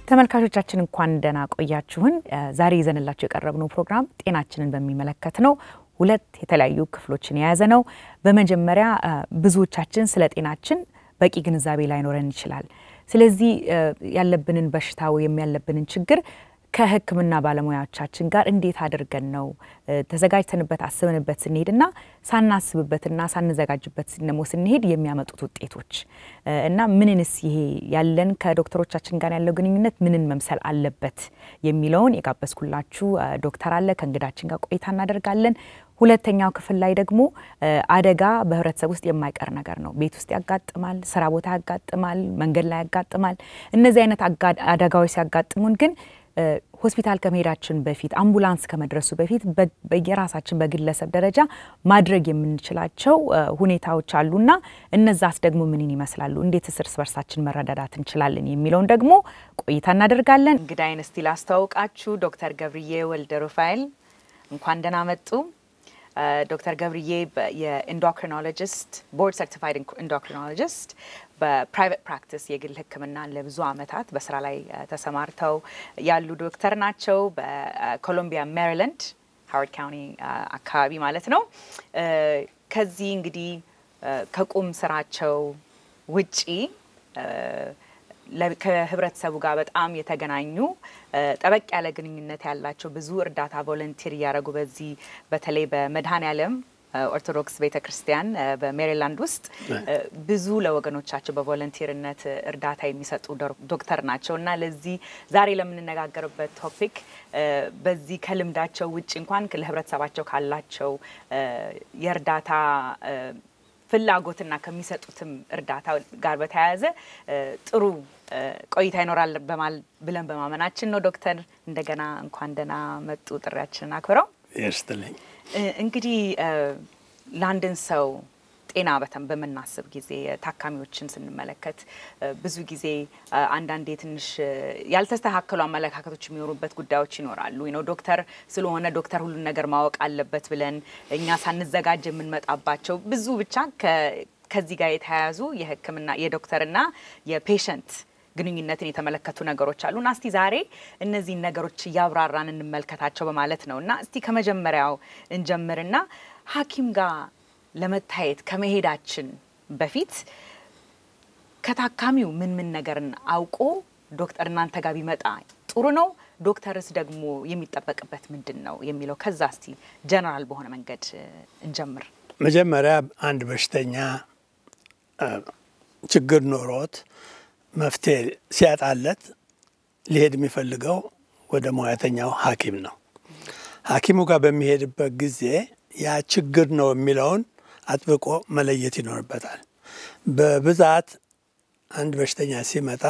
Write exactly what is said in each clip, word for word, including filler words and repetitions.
ተመልካቾቻችን እንኳን ደህና ቆያችሁን ዛሬ ይዘንላችሁ የቀረብነው ፕሮግራም ጤናችንን በሚመለከት ነው ሁለት የተለያዩ ክፍሎችን የያዘ ነው በመጀመሪያ ብዙዎቻችን ስለ ጤናችን በቂ ግንዛቤ ላይኖረን ይችላል ስለዚህ ያለብንን በሽታው የሚያለብንን ችግር ከህክምና ባለሙያዎቻችን ጋር እንዴት አድርገን ነው ተዘጋጅተንበት አስበንበት ስንሄድና ሳናስብበትና ሳንዘጋጅበት ነው ስንሄድ የሚያመጡት ውጤቶች እና ምንንስ ይሄ ያለን ከዶክተሮቻችን ጋር ያለው ግንኙነት ምንን መምሰል አለበት የሚለውን የጋበስኩላችሁ ዶክተር አለ ከእንግዳችን ጋር ቆይታ እናደርጋለን ሁለተኛው ክፍል ላይ ደግሞ አደጋ በህብረተሰብ ውስጥ የማይቀር ነገር ነው ቤት ውስጥ ያጋጥማል ስራ ቦታ ያጋጥማል መንገድ ላይ ያጋጥማል እነዚህ አይነት አደጋዎች ሲያጋጥሙን ግን ሆስፒታል ከመሄዳችን በፊት አምቡላንስ ከመድረሱ በፊት በየራሳችን በግለሰብ ደረጃ ማድረግ የምንችላቸው ሁኔታዎች አሉና እነዛስ ደግሞ ምንን ይመስላሉ እንዴት እርስ በርሳችን መረዳዳት እንችላለን የሚለውን ደግሞ ቆይታ እናደርጋለን እንግዳይን እስቲ ላስተዋውቃችሁ ዶክተር ገብርዬ ወልደ ሩፋኤል እንኳን ደህና መጡ ዶክተር ገብርዬ የኢንዶክሪኖሎጂስት ቦርድ ሰርቲፋይድ ኢንዶክሪኖሎጂስት በፕራይቬት ፕራክቲስ የግል ህክምና ለብዙ አመታት በስራ ላይ ተሰማርተው ያሉ ዶክተር ናቸው በኮሎምቢያ ሜሪላንድ ሃዋርድ ካውንቲ አካባቢ ማለት ነው ከዚህ እንግዲህ ከቁም ስራቸው ውጪ ከህብረተሰቡ ጋር በጣም የተገናኙ ጠበቅ ያለ ግንኙነት ያላቸው ብዙ እርዳታ ቮለንቲር ያረጉ በዚህ በተለይ በመድኃኔዓለም ኦርቶዶክስ ቤተክርስቲያን በሜሪላንድ ውስጥ ብዙ ለወገኖቻቸው በቮለንቲርነት እርዳታ የሚሰጡ ዶክተር ናቸውና ለዚህ ዛሬ ለምንነጋገርበት ቶፒክ በዚህ ከልምዳቸው ውጪ እንኳን ለህብረተሰባቸው ካላቸው የእርዳታ ፍላጎትና ከሚሰጡትም እርዳታ ጋር በተያያዘ ጥሩ ቆይታ ይኖራል በማል ብለን በማመናችን ነው ዶክተር እንደገና እንኳን ደህና መጡ ጥሪያችንን አክብረው ይስጥልኝ እንግዲህ ላንድን ሰው ጤና በተም በመናስብ ጊዜ ታካሚዎችን ስንመለከት ብዙ ጊዜ አንዳንዴ ትንሽ ያልተስተካከሉ አመለካከቶች የሚኖሩበት ጉዳዮች ይኖራሉ you know ዶክተር ስለሆነ ዶክተር ሁሉ ነገር ማወቅ አለበት ብለን እኛ ሳንዘጋጅ የምንመጣባቸው ብዙ ብቻ ከዚህ ጋር የተያያዙ የህክምና የዶክተርና የፔሸንት ግንኙነትን የተመለከቱ ነገሮች አሉና እስቲ ዛሬ እነዚህ ነገሮች ያብራራን እንመልከታቸው በማለት ነውና እስቲ ከመጀመሪያው እንጀምርና ሐኪም ጋር ለመታየት ከመሄዳችን በፊት ከታካሚው ምን ምን ነገርን አውቆ ዶክተር እናንተ ጋር ቢመጣ ጥሩ ነው ዶክተርስ ደግሞ የሚጠበቅበት ምንድነው የሚለው ከዛ እስቲ ጀነራል በሆነ መንገድ እንጀምር መጀመሪያ አንድ በሽተኛ ችግር ኖሮት መፍትሄ ሲያጣለት ሊሄድ የሚፈልገው ወደ ሙያተኛው ሐኪም ነው ሐኪሙ ጋር በሚሄድበት ጊዜ ያ ችግር ነው የሚለውን አጥብቆ መለየት ይኖርበታል በብዛት አንድ በሽተኛ ሲመጣ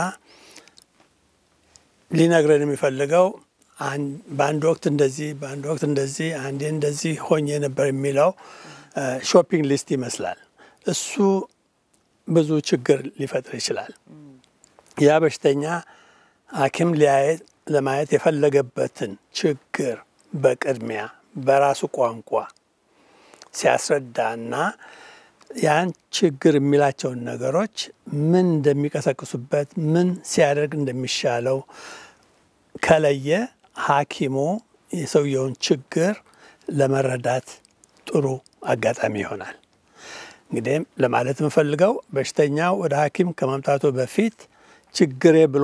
ሊነግረን የሚፈልገው በአንድ ወቅት እንደዚህ በአንድ ወቅት እንደዚህ አንዴ እንደዚህ ሆኜ ነበር የሚለው ሾፒንግ ሊስት ይመስላል እሱ ብዙ ችግር ሊፈጥር ይችላል ያ በሽተኛ ሐኪም ሊያይ ለማየት የፈለገበትን ችግር በቅድሚያ በራሱ ቋንቋ ሲያስረዳና ያን ችግር የሚላቸው ነገሮች ምን እንደሚቀሰቅሱበት ምን ሲያደርግ እንደሚሻለው ከለየ ሐኪሙ የሰውየውን ችግር ለመረዳት ጥሩ አጋጣሚ ይሆናል እንግዲህ ለማለት የምፈልገው በሽተኛው ወደ ሐኪም ከመምጣቱ በፊት ችግሬ ብሎ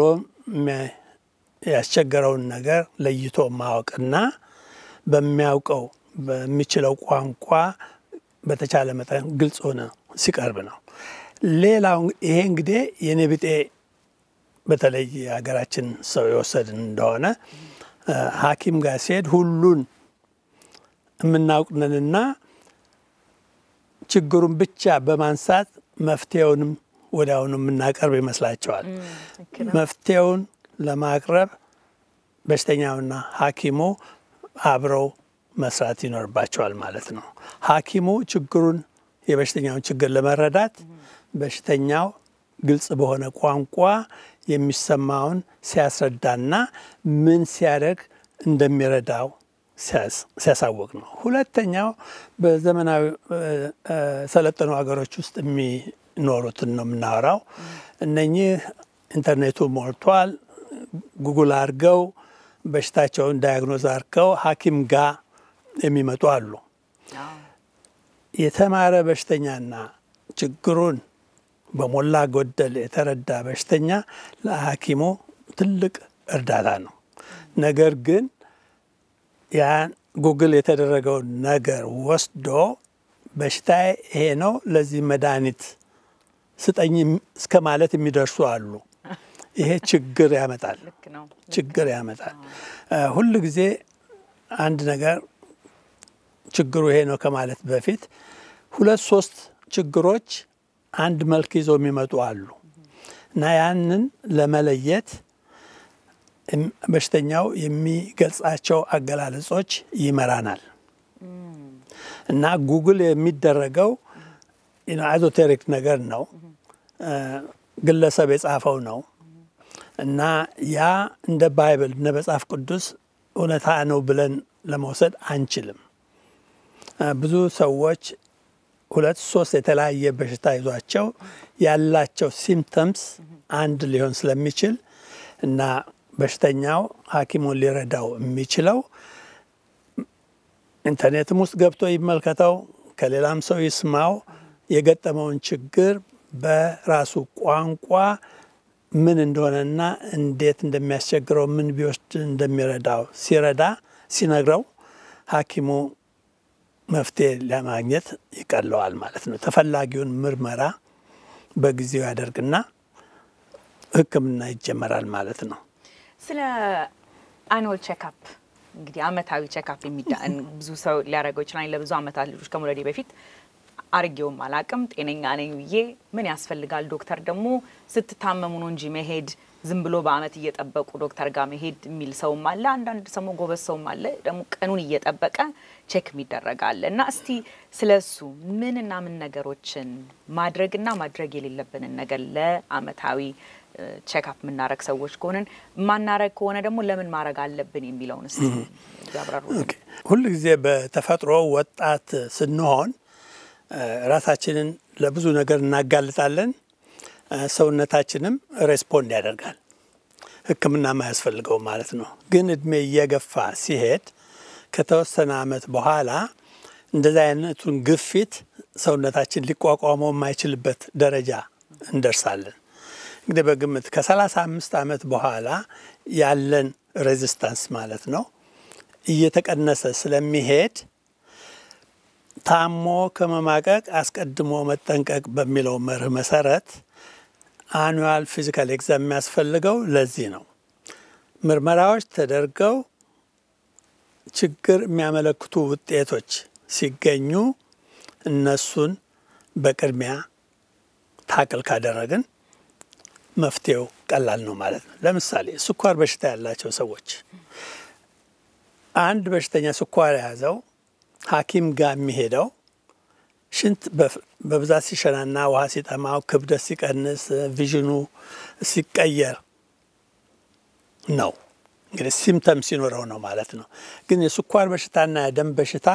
ያስቸገረውን ነገር ለይቶ ማወቅና በሚያውቀው በሚችለው ቋንቋ በተቻለ መጠን ግልጽ ሆነ ሲቀርብ ነው ሌላው ይሄ እንግዲህ የኔቢጤ በተለይ ሀገራችን ሰው የወሰድን እንደሆነ ሐኪም ጋር ሲሄድ ሁሉን የምናውቅነንና ችግሩን ብቻ በማንሳት መፍትሄውንም ወዲያውኑ የምናቀርብ ይመስላቸዋል መፍትሄውን ለማቅረብ በሽተኛውና ሐኪሙ አብረው መስራት ይኖርባቸዋል ማለት ነው ሐኪሙ ችግሩን የበሽተኛውን ችግር ለመረዳት በሽተኛው ግልጽ በሆነ ቋንቋ የሚሰማውን ሲያስረዳና ምን ሲያደርግ እንደሚረዳው ሲያሳውቅ ነው ሁለተኛው በዘመናዊ ሰለጠኑ ሀገሮች ውስጥ የሚኖሩትን ነው የምናወራው እነኚህ ኢንተርኔቱ ሞልቷል ጉግል አድርገው በሽታቸውን ዳያግኖዝ አድርገው ሐኪም ጋር የሚመጡ አሉ። የተማረ በሽተኛና ችግሩን በሞላ ጎደል የተረዳ በሽተኛ ለሐኪሙ ትልቅ እርዳታ ነው። ነገር ግን ያን ጉግል የተደረገው ነገር ወስዶ በሽታዬ ይሄ ነው ለዚህ መድኃኒት ስጠኝ እስከ ማለት የሚደርሱ አሉ። ይሄ ችግር ያመጣል ችግር ያመጣል። ሁሉ ጊዜ አንድ ነገር ችግሩ ይሄ ነው ከማለት በፊት ሁለት ሶስት ችግሮች አንድ መልክ ይዘው የሚመጡ አሉ እና ያንን ለመለየት በሽተኛው የሚገልጻቸው አገላለጾች ይመራናል። እና ጉግል የሚደረገው ኢዞቴሪክ ነገር ነው፣ ግለሰብ የጻፈው ነው እና ያ እንደ ባይብል እንደ መጽሐፍ ቅዱስ እውነታ ነው ብለን ለመውሰድ አንችልም። ብዙ ሰዎች ሁለት ሶስት የተለያየ በሽታ ይዟቸው ያላቸው ሲምፕተምስ አንድ ሊሆን ስለሚችል እና በሽተኛው ሐኪሙን ሊረዳው የሚችለው ኢንተርኔትም ውስጥ ገብቶ ይመልከተው፣ ከሌላም ሰው ይስማው፣ የገጠመውን ችግር በራሱ ቋንቋ ምን እንደሆነና እንዴት እንደሚያስቸግረው ምን ቢወስድ እንደሚረዳው ሲረዳ ሲነግረው ሐኪሙ መፍትሄ ለማግኘት ይቀለዋል ማለት ነው። ተፈላጊውን ምርመራ በጊዜው ያደርግና ሕክምና ይጀመራል ማለት ነው። ስለ አኑዋል ቼክአፕ እንግዲህ አመታዊ ቼክአፕ የሚዳን ብዙ ሰው ሊያደርገው ይችላል። ለብዙ አመታት ልጆች ከመውለዴ በፊት አርጌውም አላቅም ጤነኛ ነኝ ብዬ ምን ያስፈልጋል ዶክተር ደግሞ ስትታመሙ ነው እንጂ መሄድ ዝም ብሎ በአመት እየጠበቁ ዶክተር ጋር መሄድ የሚል ሰውም አለ። አንዳንድ ሰው ጎበዝ ሰውም አለ ደግሞ ቀኑን እየጠበቀ ቼክ የሚደረጋል። እና እስቲ ስለሱ ምንና ምን ነገሮችን ማድረግና ማድረግ የሌለብንን ነገር ለአመታዊ ቼክአፕ ምናረግ ሰዎች ከሆነን ማናረግ ከሆነ ደግሞ ለምን ማረግ አለብን የሚለውን እስቲ ያብራሩ። ኦኬ ሁሉ ጊዜ በተፈጥሮ ወጣት ስንሆን ራሳችንን ለብዙ ነገር እናጋልጣለን። ሰውነታችንም ሬስፖንድ ያደርጋል፣ ሕክምና ማያስፈልገው ማለት ነው። ግን እድሜ እየገፋ ሲሄድ ከተወሰነ አመት በኋላ እንደዛ አይነቱን ግፊት ሰውነታችን ሊቋቋመው የማይችልበት ደረጃ እንደርሳለን። እንግዲህ በግምት ከሰላሳ አምስት አመት በኋላ ያለን ሬዚስታንስ ማለት ነው እየተቀነሰ ስለሚሄድ ታሞ ከመማቀቅ አስቀድሞ መጠንቀቅ በሚለው መርህ መሰረት አኑዋል ፊዚካል ኤግዛም የሚያስፈልገው ለዚህ ነው። ምርመራዎች ተደርገው ችግር የሚያመለክቱ ውጤቶች ሲገኙ እነሱን በቅድሚያ ታክል ካደረግን መፍትሄው ቀላል ነው ማለት ነው። ለምሳሌ ስኳር በሽታ ያላቸው ሰዎች አንድ በሽተኛ ስኳር የያዘው ሐኪም ጋር የሚሄደው ሽንት በብዛት ሲሸናና ውሃ ሲጠማው ክብደት ሲቀንስ ቪዥኑ ሲቀየር ነው። እንግዲህ ሲምፕተም ሲኖረው ነው ማለት ነው። ግን የስኳር በሽታና የደም በሽታ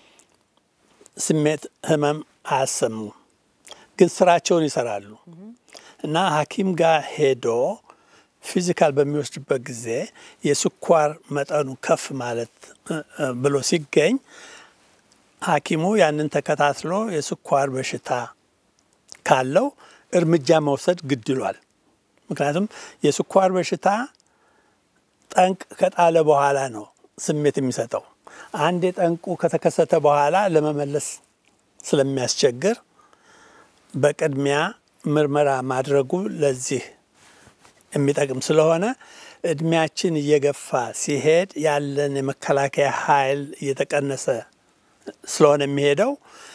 ስሜት ህመም አያሰሙም፣ ግን ስራቸውን ይሰራሉ እና ሐኪም ጋር ሄዶ ፊዚካል በሚወስድበት ጊዜ የስኳር መጠኑ ከፍ ማለት ብሎ ሲገኝ ሐኪሙ ያንን ተከታትሎ የስኳር በሽታ ካለው እርምጃ መውሰድ ግድ ይሏል። ምክንያቱም የስኳር በሽታ ጠንቅ ከጣለ በኋላ ነው ስሜት የሚሰጠው። አንድ ጠንቁ ከተከሰተ በኋላ ለመመለስ ስለሚያስቸግር በቅድሚያ ምርመራ ማድረጉ ለዚህ የሚጠቅም ስለሆነ እድሜያችን እየገፋ ሲሄድ ያለን የመከላከያ ኃይል እየተቀነሰ ስለሆነ የሚሄደው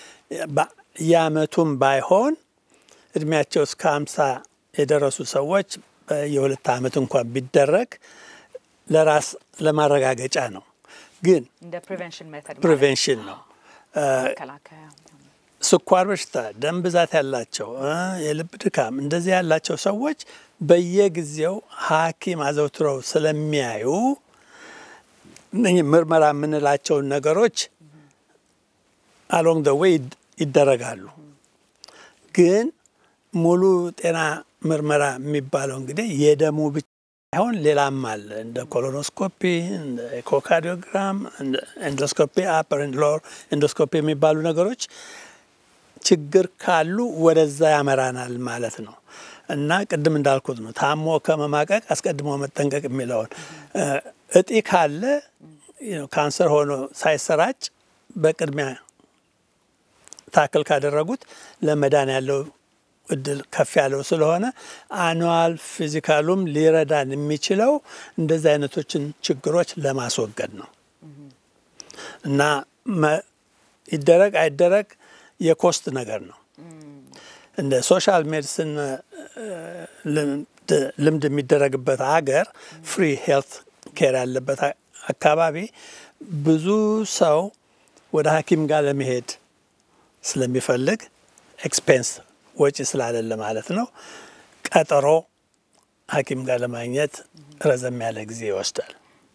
የአመቱም ባይሆን እድሜያቸው እስከ ሃምሳ የደረሱ ሰዎች የሁለት አመት እንኳን ቢደረግ ለራስ ለማረጋገጫ ነው። ግን እንደ ፕሪቨንሽን ሜተድ ፕሪቨንሽን ነው። ስኳር በሽታ፣ ደም ብዛት ያላቸው፣ የልብ ድካም እንደዚህ ያላቸው ሰዎች በየጊዜው ሐኪም አዘውትረው ስለሚያዩ ምርመራ የምንላቸውን ነገሮች አሎንግ ዘ ዌይ ይደረጋሉ። ግን ሙሉ ጤና ምርመራ የሚባለው እንግዲህ የደሙ አሁን ሌላም አለ እንደ ኮሎኖስኮፒ እንደ ኤኮካርዲዮግራም እንደ ኤንዶስኮፒ አፐር ኤንድ ሎወር ኤንዶስኮፒ የሚባሉ ነገሮች ችግር ካሉ ወደዛ ያመራናል ማለት ነው። እና ቅድም እንዳልኩት ነው ታሞ ከመማቀቅ አስቀድሞ መጠንቀቅ የሚለውን እጢ ካለ ካንሰር ሆኖ ሳይሰራጭ በቅድሚያ ታክል ካደረጉት ለመዳን ያለው እድል ከፍ ያለው ስለሆነ አኑዋል ፊዚካሉም ሊረዳን የሚችለው እንደዚህ አይነቶችን ችግሮች ለማስወገድ ነው። እና ይደረግ አይደረግ የኮስት ነገር ነው። እንደ ሶሻል ሜዲሲን ልምድ የሚደረግበት ሀገር ፍሪ ሄልት ኬር ያለበት አካባቢ ብዙ ሰው ወደ ሐኪም ጋር ለመሄድ ስለሚፈልግ ኤክስፔንስ ወጪ ስላለ ማለት ነው ቀጠሮ ሐኪም ጋር ለማግኘት ረዘም ያለ ጊዜ ይወስዳል።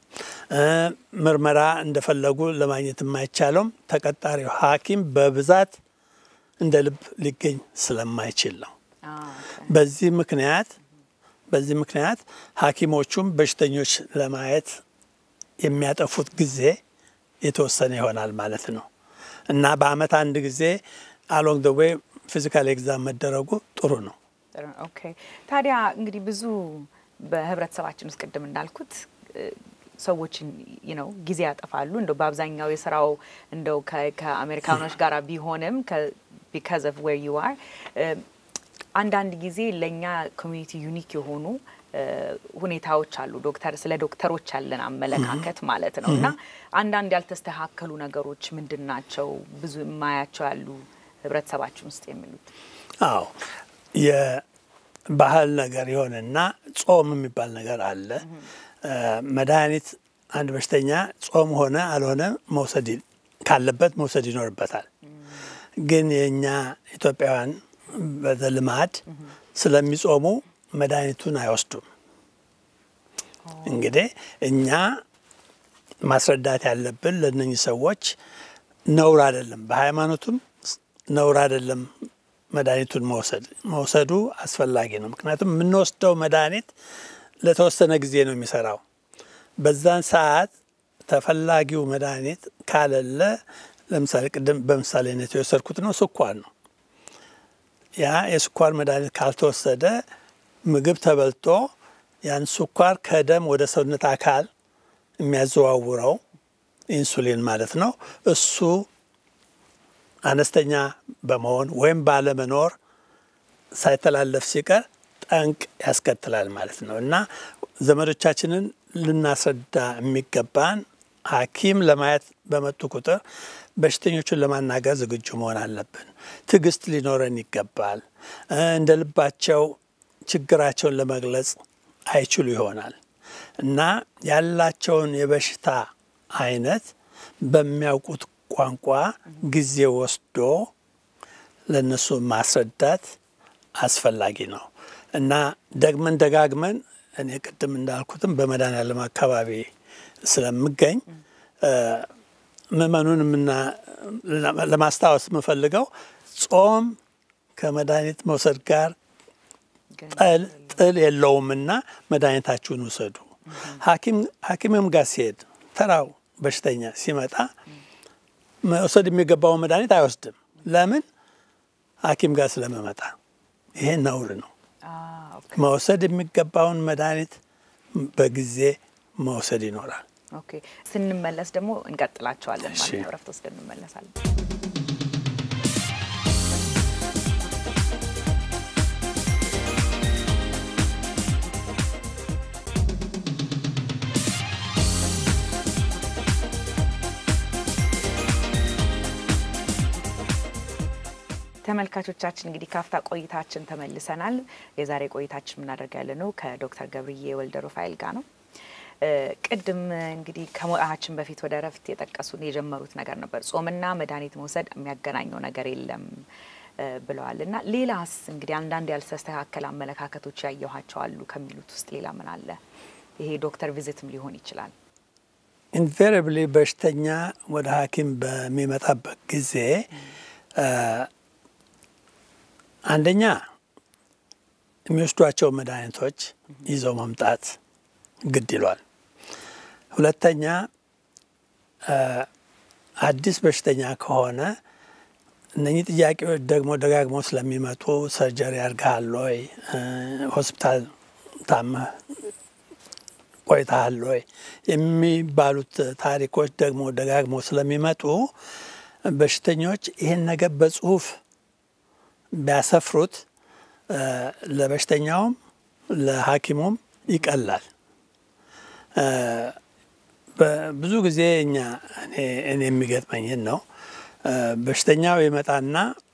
ምርመራ እንደፈለጉ ለማግኘት የማይቻለው ተቀጣሪው ሐኪም በብዛት እንደ ልብ ሊገኝ ስለማይችል ነው። በዚህ ምክንያት በዚህ ምክንያት ሐኪሞቹም በሽተኞች ለማየት የሚያጠፉት ጊዜ የተወሰነ ይሆናል ማለት ነው። እና በአመት አንድ ጊዜ along the way ፊዚካል ኤግዛም መደረጉ ጥሩ ነው። ኦኬ ታዲያ እንግዲህ ብዙ በህብረተሰባችን ውስጥ ቅድም እንዳልኩት ሰዎችን you know ጊዜ ያጠፋሉ እንደው በአብዛኛው የሥራው እንደው ከአሜሪካኖች ጋር ቢሆንም because of where you are አንዳንድ ጊዜ ለኛ ኮሚኒቲ ዩኒክ የሆኑ ሁኔታዎች አሉ ዶክተር ስለ ዶክተሮች ያለን አመለካከት ማለት ነውና አንዳንድ ያልተስተካከሉ ነገሮች ምንድናቸው ብዙ ማያቸው ያሉ ህብረተሰባችን ውስጥ የሚሉት? አዎ የባህል ነገር ይሆንና ጾም የሚባል ነገር አለ። መድኃኒት አንድ በሽተኛ ጾም ሆነ አልሆነ መውሰድ ካለበት መውሰድ ይኖርበታል። ግን የኛ ኢትዮጵያውያን በልማድ ስለሚጾሙ መድኃኒቱን አይወስዱም። እንግዲህ እኛ ማስረዳት ያለብን ለነኚህ ሰዎች ነውር አይደለም፣ በሃይማኖቱም ነውር አይደለም መድኃኒቱን መውሰድ መውሰዱ አስፈላጊ ነው። ምክንያቱም የምንወስደው መድኃኒት ለተወሰነ ጊዜ ነው የሚሰራው። በዛን ሰዓት ተፈላጊው መድኃኒት ካለለ ለምሳሌ ቅድም በምሳሌነት የወሰድኩት ነው ስኳር ነው። ያ የስኳር መድኃኒት ካልተወሰደ ምግብ ተበልቶ ያን ስኳር ከደም ወደ ሰውነት አካል የሚያዘዋውረው ኢንሱሊን ማለት ነው እሱ አነስተኛ በመሆን ወይም ባለመኖር ሳይተላለፍ ሲቀር ጠንቅ ያስከትላል ማለት ነው። እና ዘመዶቻችንን ልናስረዳ የሚገባን ሐኪም ለማየት በመጡ ቁጥር በሽተኞቹን ለማናገር ዝግጁ መሆን አለብን። ትዕግስት ሊኖረን ይገባል። እንደ ልባቸው ችግራቸውን ለመግለጽ አይችሉ ይሆናል እና ያላቸውን የበሽታ አይነት በሚያውቁት ቋንቋ ጊዜ ወስዶ ለነሱ ማስረዳት አስፈላጊ ነው። እና ደግመን ደጋግመን እኔ ቅድም እንዳልኩትም በመድኃኔዓለም አካባቢ ስለምገኝ ምእመኑን ምና ለማስታወስ የምፈልገው ጾም ከመድኃኒት መውሰድ ጋር ጥል ጥል የለውምና መድኃኒታችሁን ውሰዱ። ሐኪም ሐኪምም ጋር ሲሄድ ተራው በሽተኛ ሲመጣ መውሰድ የሚገባው መድኃኒት አይወስድም። ለምን? ሐኪም ጋር ስለመመጣ። ይሄ ነውር ነው። መውሰድ የሚገባውን መድኃኒት በጊዜ መውሰድ ይኖራል። ኦኬ ስንመለስ ደግሞ እንቀጥላቸዋለን ማለት ነው። ረፍት ወስደን እንመለሳለን። ተመልካቾቻችን እንግዲህ ካፍታ ቆይታችን ተመልሰናል። የዛሬ ቆይታችን ምን አደርጋለነው ከዶክተር ገብርዬ ወልደ ሩፋኤል ጋር ነው። ቅድም እንግዲህ ከሞአችን በፊት ወደ ረፍት የጠቀሱን የጀመሩት ነገር ነበር ጾምና መድኃኒት መውሰድ የሚያገናኘው ነገር የለም ብለዋልና ሌላስ እንግዲህ አንዳንድ ያልተስተካከለ አመለካከቶች ያየኋቸው አሉ ከሚሉት ውስጥ ሌላ ምን አለ? ይሄ ዶክተር ቪዚትም ሊሆን ይችላል። ኢንቨሪብሊ በሽተኛ ወደ ሐኪም በሚመጣበት ጊዜ አንደኛ የሚወስዷቸው መድኃኒቶች ይዘው መምጣት ግድ ይሏል። ሁለተኛ አዲስ በሽተኛ ከሆነ እነኚህ ጥያቄዎች ደግሞ ደጋግሞ ስለሚመጡ ሰርጀሪ አድርገሃል ወይ፣ ሆስፒታል ታመህ ቆይተሃል ወይ የሚባሉት ታሪኮች ደግሞ ደጋግሞ ስለሚመጡ በሽተኞች ይህን ነገር በጽሁፍ ቢያሰፍሩት ለበሽተኛውም ለሐኪሙም ይቀላል። ብዙ ጊዜ እኛ እኔ እኔ የሚገጥመኝን ነው። በሽተኛው ይመጣና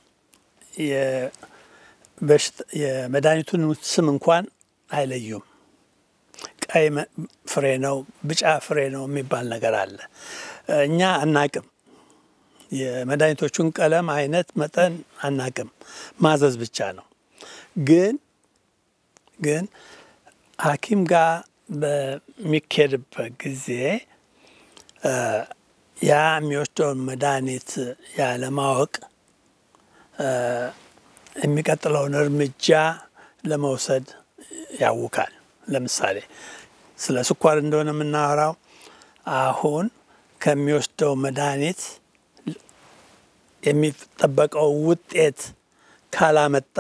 የመድኃኒቱን ስም እንኳን አይለዩም። ቀይ ፍሬ ነው፣ ቢጫ ፍሬ ነው የሚባል ነገር አለ። እኛ አናቅም። የመድኃኒቶቹን ቀለም፣ አይነት፣ መጠን አናቅም። ማዘዝ ብቻ ነው። ግን ግን ሐኪም ጋር በሚኬድበት ጊዜ ያ የሚወስደውን መድኃኒት ያለማወቅ የሚቀጥለውን እርምጃ ለመውሰድ ያውካል። ለምሳሌ ስለ ስኳር እንደሆነ የምናወራው አሁን ከሚወስደው መድኃኒት የሚጠበቀው ውጤት ካላመጣ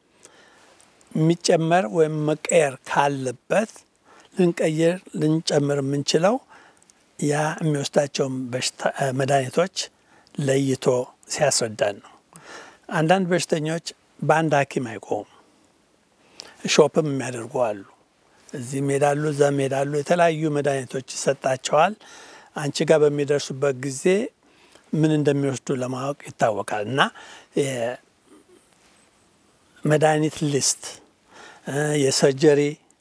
የሚጨመር ወይም መቀየር ካለበት ልንቀይር ልንጨምር የምንችለው ያ የሚወስዳቸውን መድኃኒቶች ለይቶ ሲያስረዳን ነው። አንዳንድ በሽተኞች በአንድ ሐኪም አይቆሙም። ሾፕም የሚያደርጉ አሉ። እዚህም ሄዳሉ፣ እዛም ሄዳሉ። የተለያዩ መድኃኒቶች ይሰጣቸዋል። አንቺ ጋር በሚደርሱበት ጊዜ ምን እንደሚወስዱ ለማወቅ ይታወቃል። እና የመድኃኒት ሊስት፣ የሰርጀሪ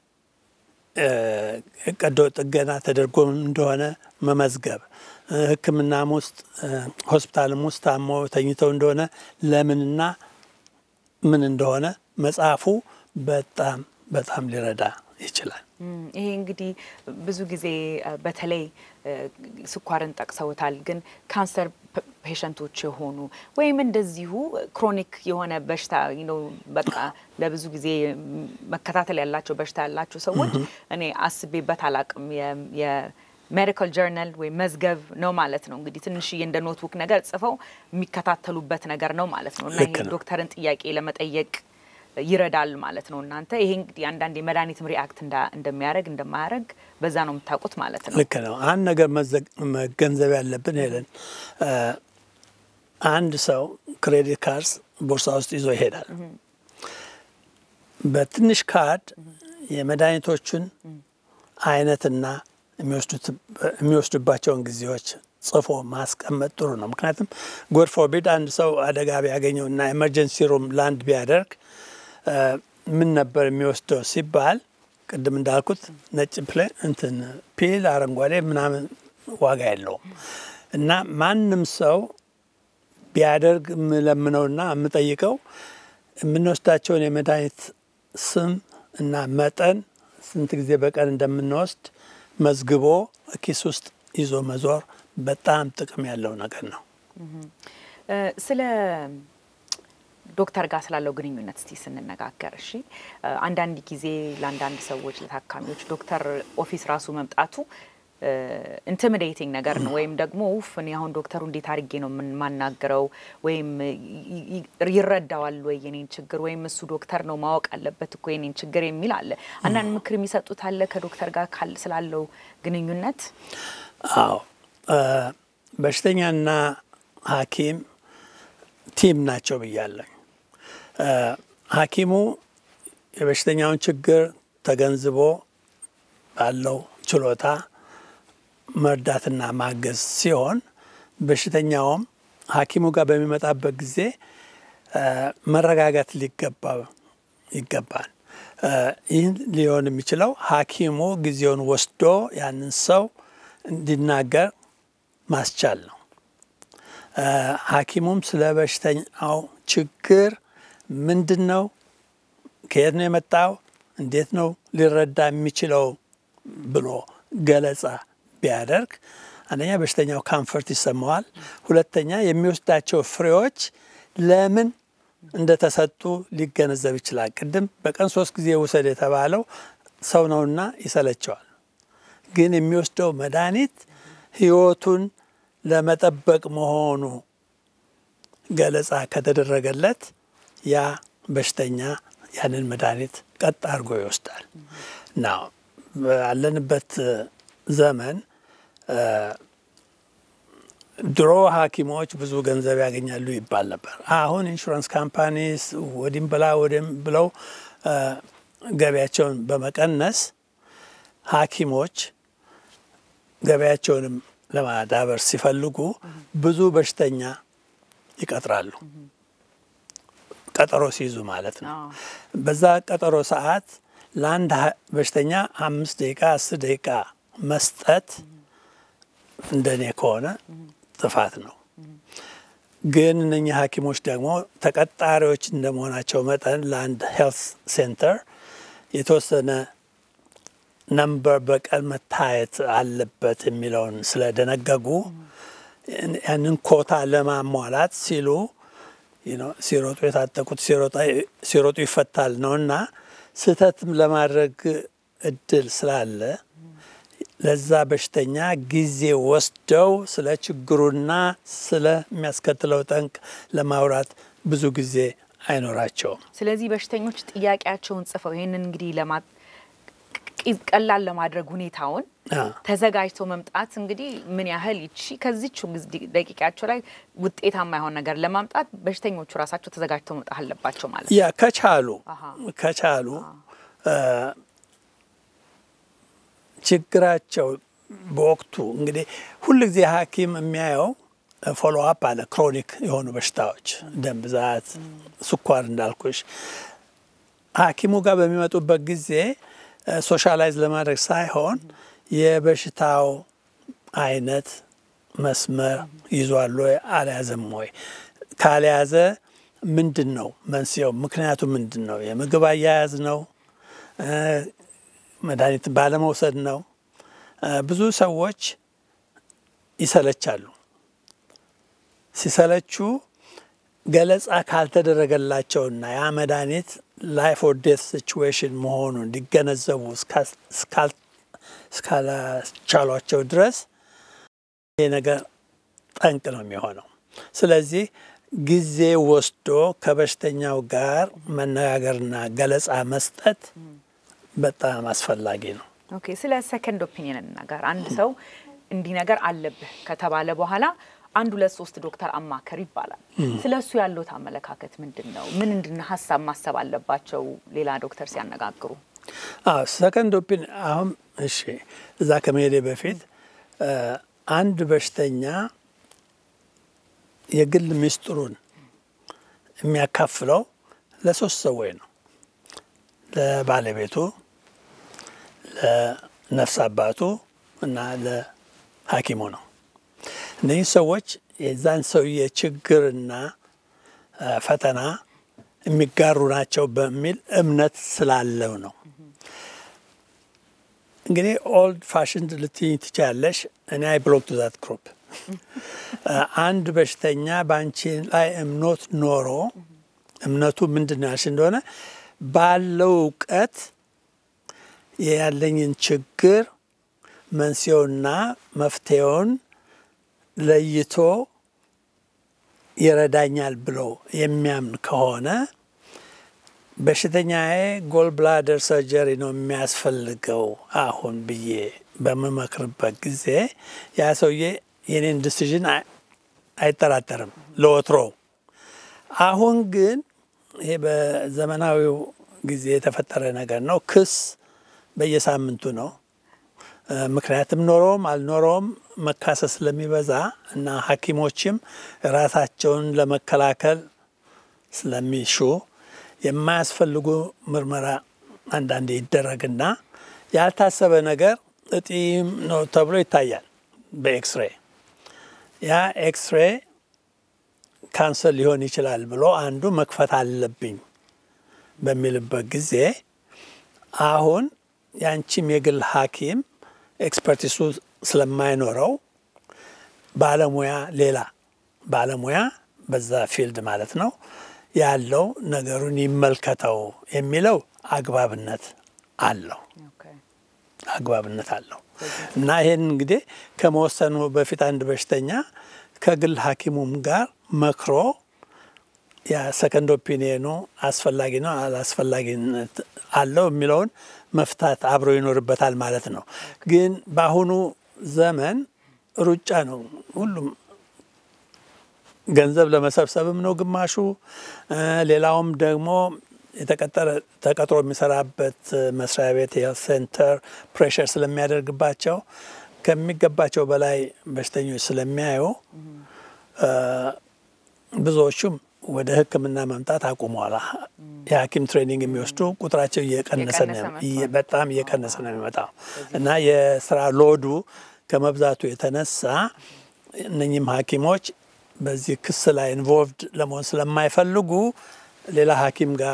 ቀዶ ጥገና ተደርጎ እንደሆነ መመዝገብ፣ ሕክምናም ውስጥ ሆስፒታልም ውስጥ ታሞ ተኝተው እንደሆነ ለምንና ምን እንደሆነ መጽሐፉ በጣም በጣም ሊረዳ ይችላል። ይሄ እንግዲህ ብዙ ጊዜ በተለይ ስኳርን ጠቅሰውታል፣ ግን ካንሰር ፔሸንቶች የሆኑ ወይም እንደዚሁ ክሮኒክ የሆነ በሽታ ነው በቃ ለብዙ ጊዜ መከታተል ያላቸው በሽታ ያላቸው ሰዎች እኔ አስቤበት አላቅም የሜዲካል ጆርናል ወይ መዝገብ ነው ማለት ነው። እንግዲህ ትንሽዬ እንደ ኖትቡክ ነገር ጽፈው የሚከታተሉበት ነገር ነው ማለት ነው። እና ይሄ ዶክተርን ጥያቄ ለመጠየቅ ይረዳል ማለት ነው። እናንተ ይሄ እንግዲህ አንዳንድ የመድኃኒትም ሪአክት እንደሚያደርግ እንደማያደርግ በዛ ነው የምታውቁት ማለት ነው። ልክ ነው። አንድ ነገር መገንዘብ ያለብን ሄለን አንድ ሰው ክሬዲት ካርድ ቦርሳ ውስጥ ይዞ ይሄዳል። በትንሽ ካርድ የመድኃኒቶቹን አይነትና የሚወስዱባቸውን ጊዜዎች ጽፎ ማስቀመጥ ጥሩ ነው። ምክንያቱም ጎድ ፎርቢድ አንድ ሰው አደጋ ቢያገኘውና ኤመርጀንሲ ሩም ላንድ ቢያደርግ ምን ነበር የሚወስደው ሲባል ቅድም እንዳልኩት ነጭ ፕሌን እንትን ፒል አረንጓዴ ምናምን ዋጋ የለውም። እና ማንም ሰው ቢያደርግ የምለምነውና የምጠይቀው የምንወስዳቸውን የመድኃኒት ስም እና መጠን ስንት ጊዜ በቀን እንደምንወስድ መዝግቦ ኪስ ውስጥ ይዞ መዞር በጣም ጥቅም ያለው ነገር ነው። ስለ ዶክተር ጋር ስላለው ግንኙነት እስቲ ስንነጋገር እሺ። አንዳንድ ጊዜ ለአንዳንድ ሰዎች ለታካሚዎች ዶክተር ኦፊስ ራሱ መምጣቱ ኢንቲሚዴቲንግ ነገር ነው። ወይም ደግሞ ኡፍ እኔ አሁን ዶክተሩ እንዴት አድርጌ ነው ማናገረው ወይም ይረዳዋል ወይ የኔን ችግር ወይም እሱ ዶክተር ነው ማወቅ አለበት እኮ የኔን ችግር የሚል አለ። አንዳንድ ምክር የሚሰጡት አለ ከዶክተር ጋር ካል ስላለው ግንኙነት? አዎ በሽተኛና ሐኪም ቲም ናቸው ብያለሁ። ሐኪሙ የበሽተኛውን ችግር ተገንዝቦ ባለው ችሎታ መርዳትና ማገዝ ሲሆን በሽተኛውም ሐኪሙ ጋር በሚመጣበት ጊዜ መረጋጋት ሊገባ ይገባል። ይህን ሊሆን የሚችለው ሐኪሙ ጊዜውን ወስዶ ያንን ሰው እንዲናገር ማስቻል ነው። ሐኪሙም ስለ በሽተኛው ችግር ምንድነው፣ ከየት ነው የመጣው፣ እንዴት ነው ሊረዳ የሚችለው ብሎ ገለጻ ቢያደርግ አንደኛ በሽተኛው ኮምፎርት ይሰማዋል። ሁለተኛ የሚወስዳቸው ፍሬዎች ለምን እንደተሰጡ ሊገነዘብ ይችላል። ቅድም በቀን ሶስት ጊዜ ውሰድ የተባለው ሰው ነውና ይሰለቸዋል። ግን የሚወስደው መድኃኒት ህይወቱን ለመጠበቅ መሆኑ ገለጻ ከተደረገለት ያ በሽተኛ ያንን መድኃኒት ቀጥ አድርጎ ይወስዳል። ናው ባለንበት ዘመን ድሮ ሐኪሞች ብዙ ገንዘብ ያገኛሉ ይባል ነበር። አሁን ኢንሹራንስ ካምፓኒስ ወዲም ብላ ወዲም ብለው ገበያቸውን በመቀነስ ሐኪሞች ገበያቸውንም ለማዳበር ሲፈልጉ ብዙ በሽተኛ ይቀጥራሉ። ቀጠሮ ሲይዙ ማለት ነው። በዛ ቀጠሮ ሰዓት ለአንድ በሽተኛ አምስት ደቂቃ አስር ደቂቃ መስጠት እንደኔ ከሆነ ጥፋት ነው። ግን እነኚህ ሐኪሞች ደግሞ ተቀጣሪዎች እንደመሆናቸው መጠን ለአንድ ሄልት ሴንተር የተወሰነ ነምበር በቀን መታየት አለበት የሚለውን ስለደነገጉ ያንን ኮታ ለማሟላት ሲሉ ሲሮጡ የታጠቁት ሲሮጡ ይፈታል ነውና ስህተትም ለማድረግ እድል ስላለ ለዛ በሽተኛ ጊዜ ወስደው ስለ ችግሩና ስለሚያስከትለው ጠንቅ ለማውራት ብዙ ጊዜ አይኖራቸውም። ስለዚህ በሽተኞች ጥያቄያቸውን ጽፈው ይሄንን እንግዲህ ለማ ቀላል ለማድረግ ሁኔታውን ተዘጋጅተው መምጣት እንግዲህ ምን ያህል እቺ ከዚህች ደቂቃቸው ላይ ውጤታማ የሆነ ነገር ለማምጣት በሽተኞቹ ራሳቸው ተዘጋጅተው መምጣት አለባቸው ማለት ነው። ያ ከቻሉ ከቻሉ ችግራቸው በወቅቱ እንግዲህ ሁሉ ጊዜ ሐኪም የሚያየው ፎሎ አፕ አለ ክሮኒክ የሆኑ በሽታዎች ደም ብዛት፣ ስኳር እንዳልኩሽ ሐኪሙ ጋር በሚመጡበት ጊዜ ሶሻላይዝ ለማድረግ ሳይሆን የበሽታው አይነት መስመር ይዟል ወይ አልያዘም ወይ ካልያዘ ምንድነው መንስኤው ምክንያቱ ምንድነው የምግብ አያያዝ ነው መድኃኒት ባለመውሰድ ነው ብዙ ሰዎች ይሰለቻሉ ሲሰለቹ ገለጻ ካልተደረገላቸውና ያ መድኃኒት ላይፍ ኦር ዴት ሲቹዌሽን መሆኑን ሊገነዘቡ እስካላስቻሏቸው ድረስ ይሄ ነገር ጠንቅ ነው የሚሆነው። ስለዚህ ጊዜ ወስዶ ከበሽተኛው ጋር መነጋገርና ገለጻ መስጠት በጣም አስፈላጊ ነው። ኦኬ ስለ ሰከንድ ኦፒኒየን ነገር አንድ ሰው እንዲህ ነገር አለብህ ከተባለ በኋላ አንድ ሁለት ሶስት ዶክተር አማከር ይባላል። ስለሱ ያለው አመለካከት ምንድነው? ምን እንድነ ሐሳብ ማሰብ አለባቸው ሌላ ዶክተር ሲያነጋግሩ? አዎ ሰከንድ ኦፒኒየን አሁን እሺ እዛ ከመሄዴ በፊት አንድ በሽተኛ የግል ሚስጥሩን የሚያካፍለው ለሶስት ሰዎች ነው። ለባለቤቱ፣ ለነፍስ አባቱ እና ለሐኪሙ ነው። እነዚህ ሰዎች የዛን ሰውዬ ችግርና ፈተና የሚጋሩ ናቸው በሚል እምነት ስላለው ነው። እንግዲህ ኦልድ ፋሽንድ ልትይኝ ትችያለሽ። እኔ አይ ብሎክ ቱ ዛት ግሩፕ አንድ በሽተኛ ባንቺ ላይ እምነት ኖሮ እምነቱ ምንድነው ያልሽ እንደሆነ ባለው ዕውቀት ያለኝን ችግር መንስኤውና መፍትሄውን ለይቶ ይረዳኛል ብሎ የሚያምን ከሆነ በሽተኛዬ ጎል ብላደር ሰርጀሪ ነው የሚያስፈልገው አሁን ብዬ በመመክርበት ጊዜ ያ ሰውዬ የኔን ዲሲዥን አይጠራጠርም ለወትሮ። አሁን ግን ይሄ በዘመናዊው ጊዜ የተፈጠረ ነገር ነው። ክስ በየሳምንቱ ነው። ምክንያቱም ኖሮም አልኖሮም መካሰስ ስለሚበዛ እና ሐኪሞችም ራሳቸውን ለመከላከል ስለሚሹ የማያስፈልጉ ምርመራ አንዳንዴ ይደረግና ያልታሰበ ነገር እጢም ነው ተብሎ ይታያል በኤክስሬ። ያ ኤክስሬ ካንሰር ሊሆን ይችላል ብሎ አንዱ መክፈት አለብኝ በሚልበት ጊዜ አሁን ያንቺም የግል ሐኪም ኤክስፐርቲሱ ስለማይኖረው ባለሙያ ሌላ ባለሙያ በዛ ፊልድ ማለት ነው ያለው ነገሩን ይመልከተው የሚለው አግባብነት አለው። አግባብነት አለው እና ይሄን እንግዲህ ከመወሰኑ በፊት አንድ በሽተኛ ከግል ሐኪሙም ጋር መክሮ ያ ሰከንድ ኦፒኒየኑ አስፈላጊ ነው አላስፈላጊነት አለው የሚለውን መፍታት አብሮ ይኖርበታል ማለት ነው። ግን በአሁኑ ዘመን ሩጫ ነው። ሁሉም ገንዘብ ለመሰብሰብም ነው ግማሹ፣ ሌላውም ደግሞ የተቀጠረ ተቀጥሮ የሚሰራበት መስሪያ ቤት ሴንተር ፕሬሸር ስለሚያደርግባቸው ከሚገባቸው በላይ በሽተኞች ስለሚያዩ ብዙዎቹም ወደ ሕክምና መምጣት አቁመዋል። የሐኪም ትሬኒንግ የሚወስዱ ቁጥራቸው እየቀነሰ ነው በጣም እየቀነሰ ነው የሚመጣው እና የስራ ሎዱ ከመብዛቱ የተነሳ እነኚህም ሐኪሞች በዚህ ክስ ላይ ኢንቮልቭድ ለመሆን ስለማይፈልጉ ሌላ ሐኪም ጋር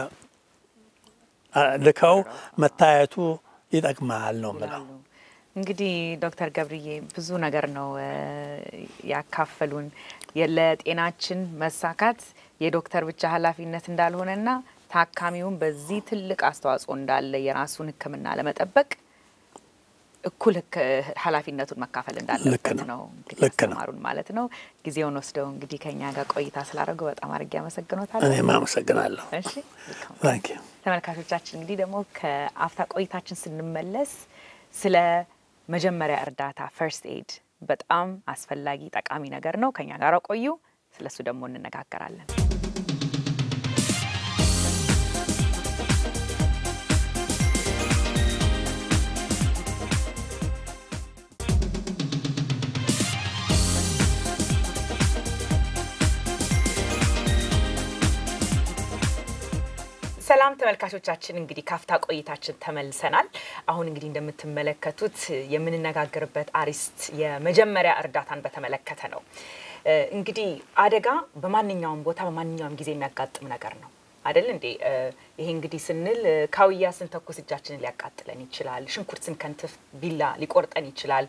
ልከው መታየቱ ይጠቅማል ነው ማለት። እንግዲህ ዶክተር ገብርዬ ብዙ ነገር ነው ያካፈሉን። ለጤናችን መሳካት የዶክተር ብቻ ኃላፊነት እንዳልሆነና ታካሚውን በዚህ ትልቅ አስተዋጽኦ እንዳለ የራሱን ሕክምና ለመጠበቅ እኩል ኃላፊነቱን መካፈል እንዳለበት ነው እንግዲህ ተማሩን ማለት ነው። ጊዜውን ወስደው እንግዲህ ከኛ ጋር ቆይታ ስላደረጉ በጣም አድርጌ አመሰግኖታለሁ። እኔም አመሰግናለሁ። እሺ ታንክ ዩ። ተመልካቾቻችን እንግዲህ ደግሞ ከአፍታ ቆይታችን ስንመለስ ስለ መጀመሪያ እርዳታ ፈርስት ኤድ በጣም አስፈላጊ ጠቃሚ ነገር ነው። ከኛ ጋር ቆዩ። ስለሱ ደግሞ እንነጋገራለን። ሰላም ተመልካቾቻችን እንግዲህ ካፍታ ቆይታችን ተመልሰናል። አሁን እንግዲህ እንደምትመለከቱት የምንነጋገርበት አሪስት የመጀመሪያ እርዳታን በተመለከተ ነው። እንግዲህ አደጋ በማንኛውም ቦታ በማንኛውም ጊዜ የሚያጋጥም ነገር ነው አይደል እንዴ? ይሄ እንግዲህ ስንል ካውያ ስንተኩስ እጃችንን ሊያቃጥለን ይችላል፣ ሽንኩርት ስንከንትፍ ቢላ ሊቆርጠን ይችላል፣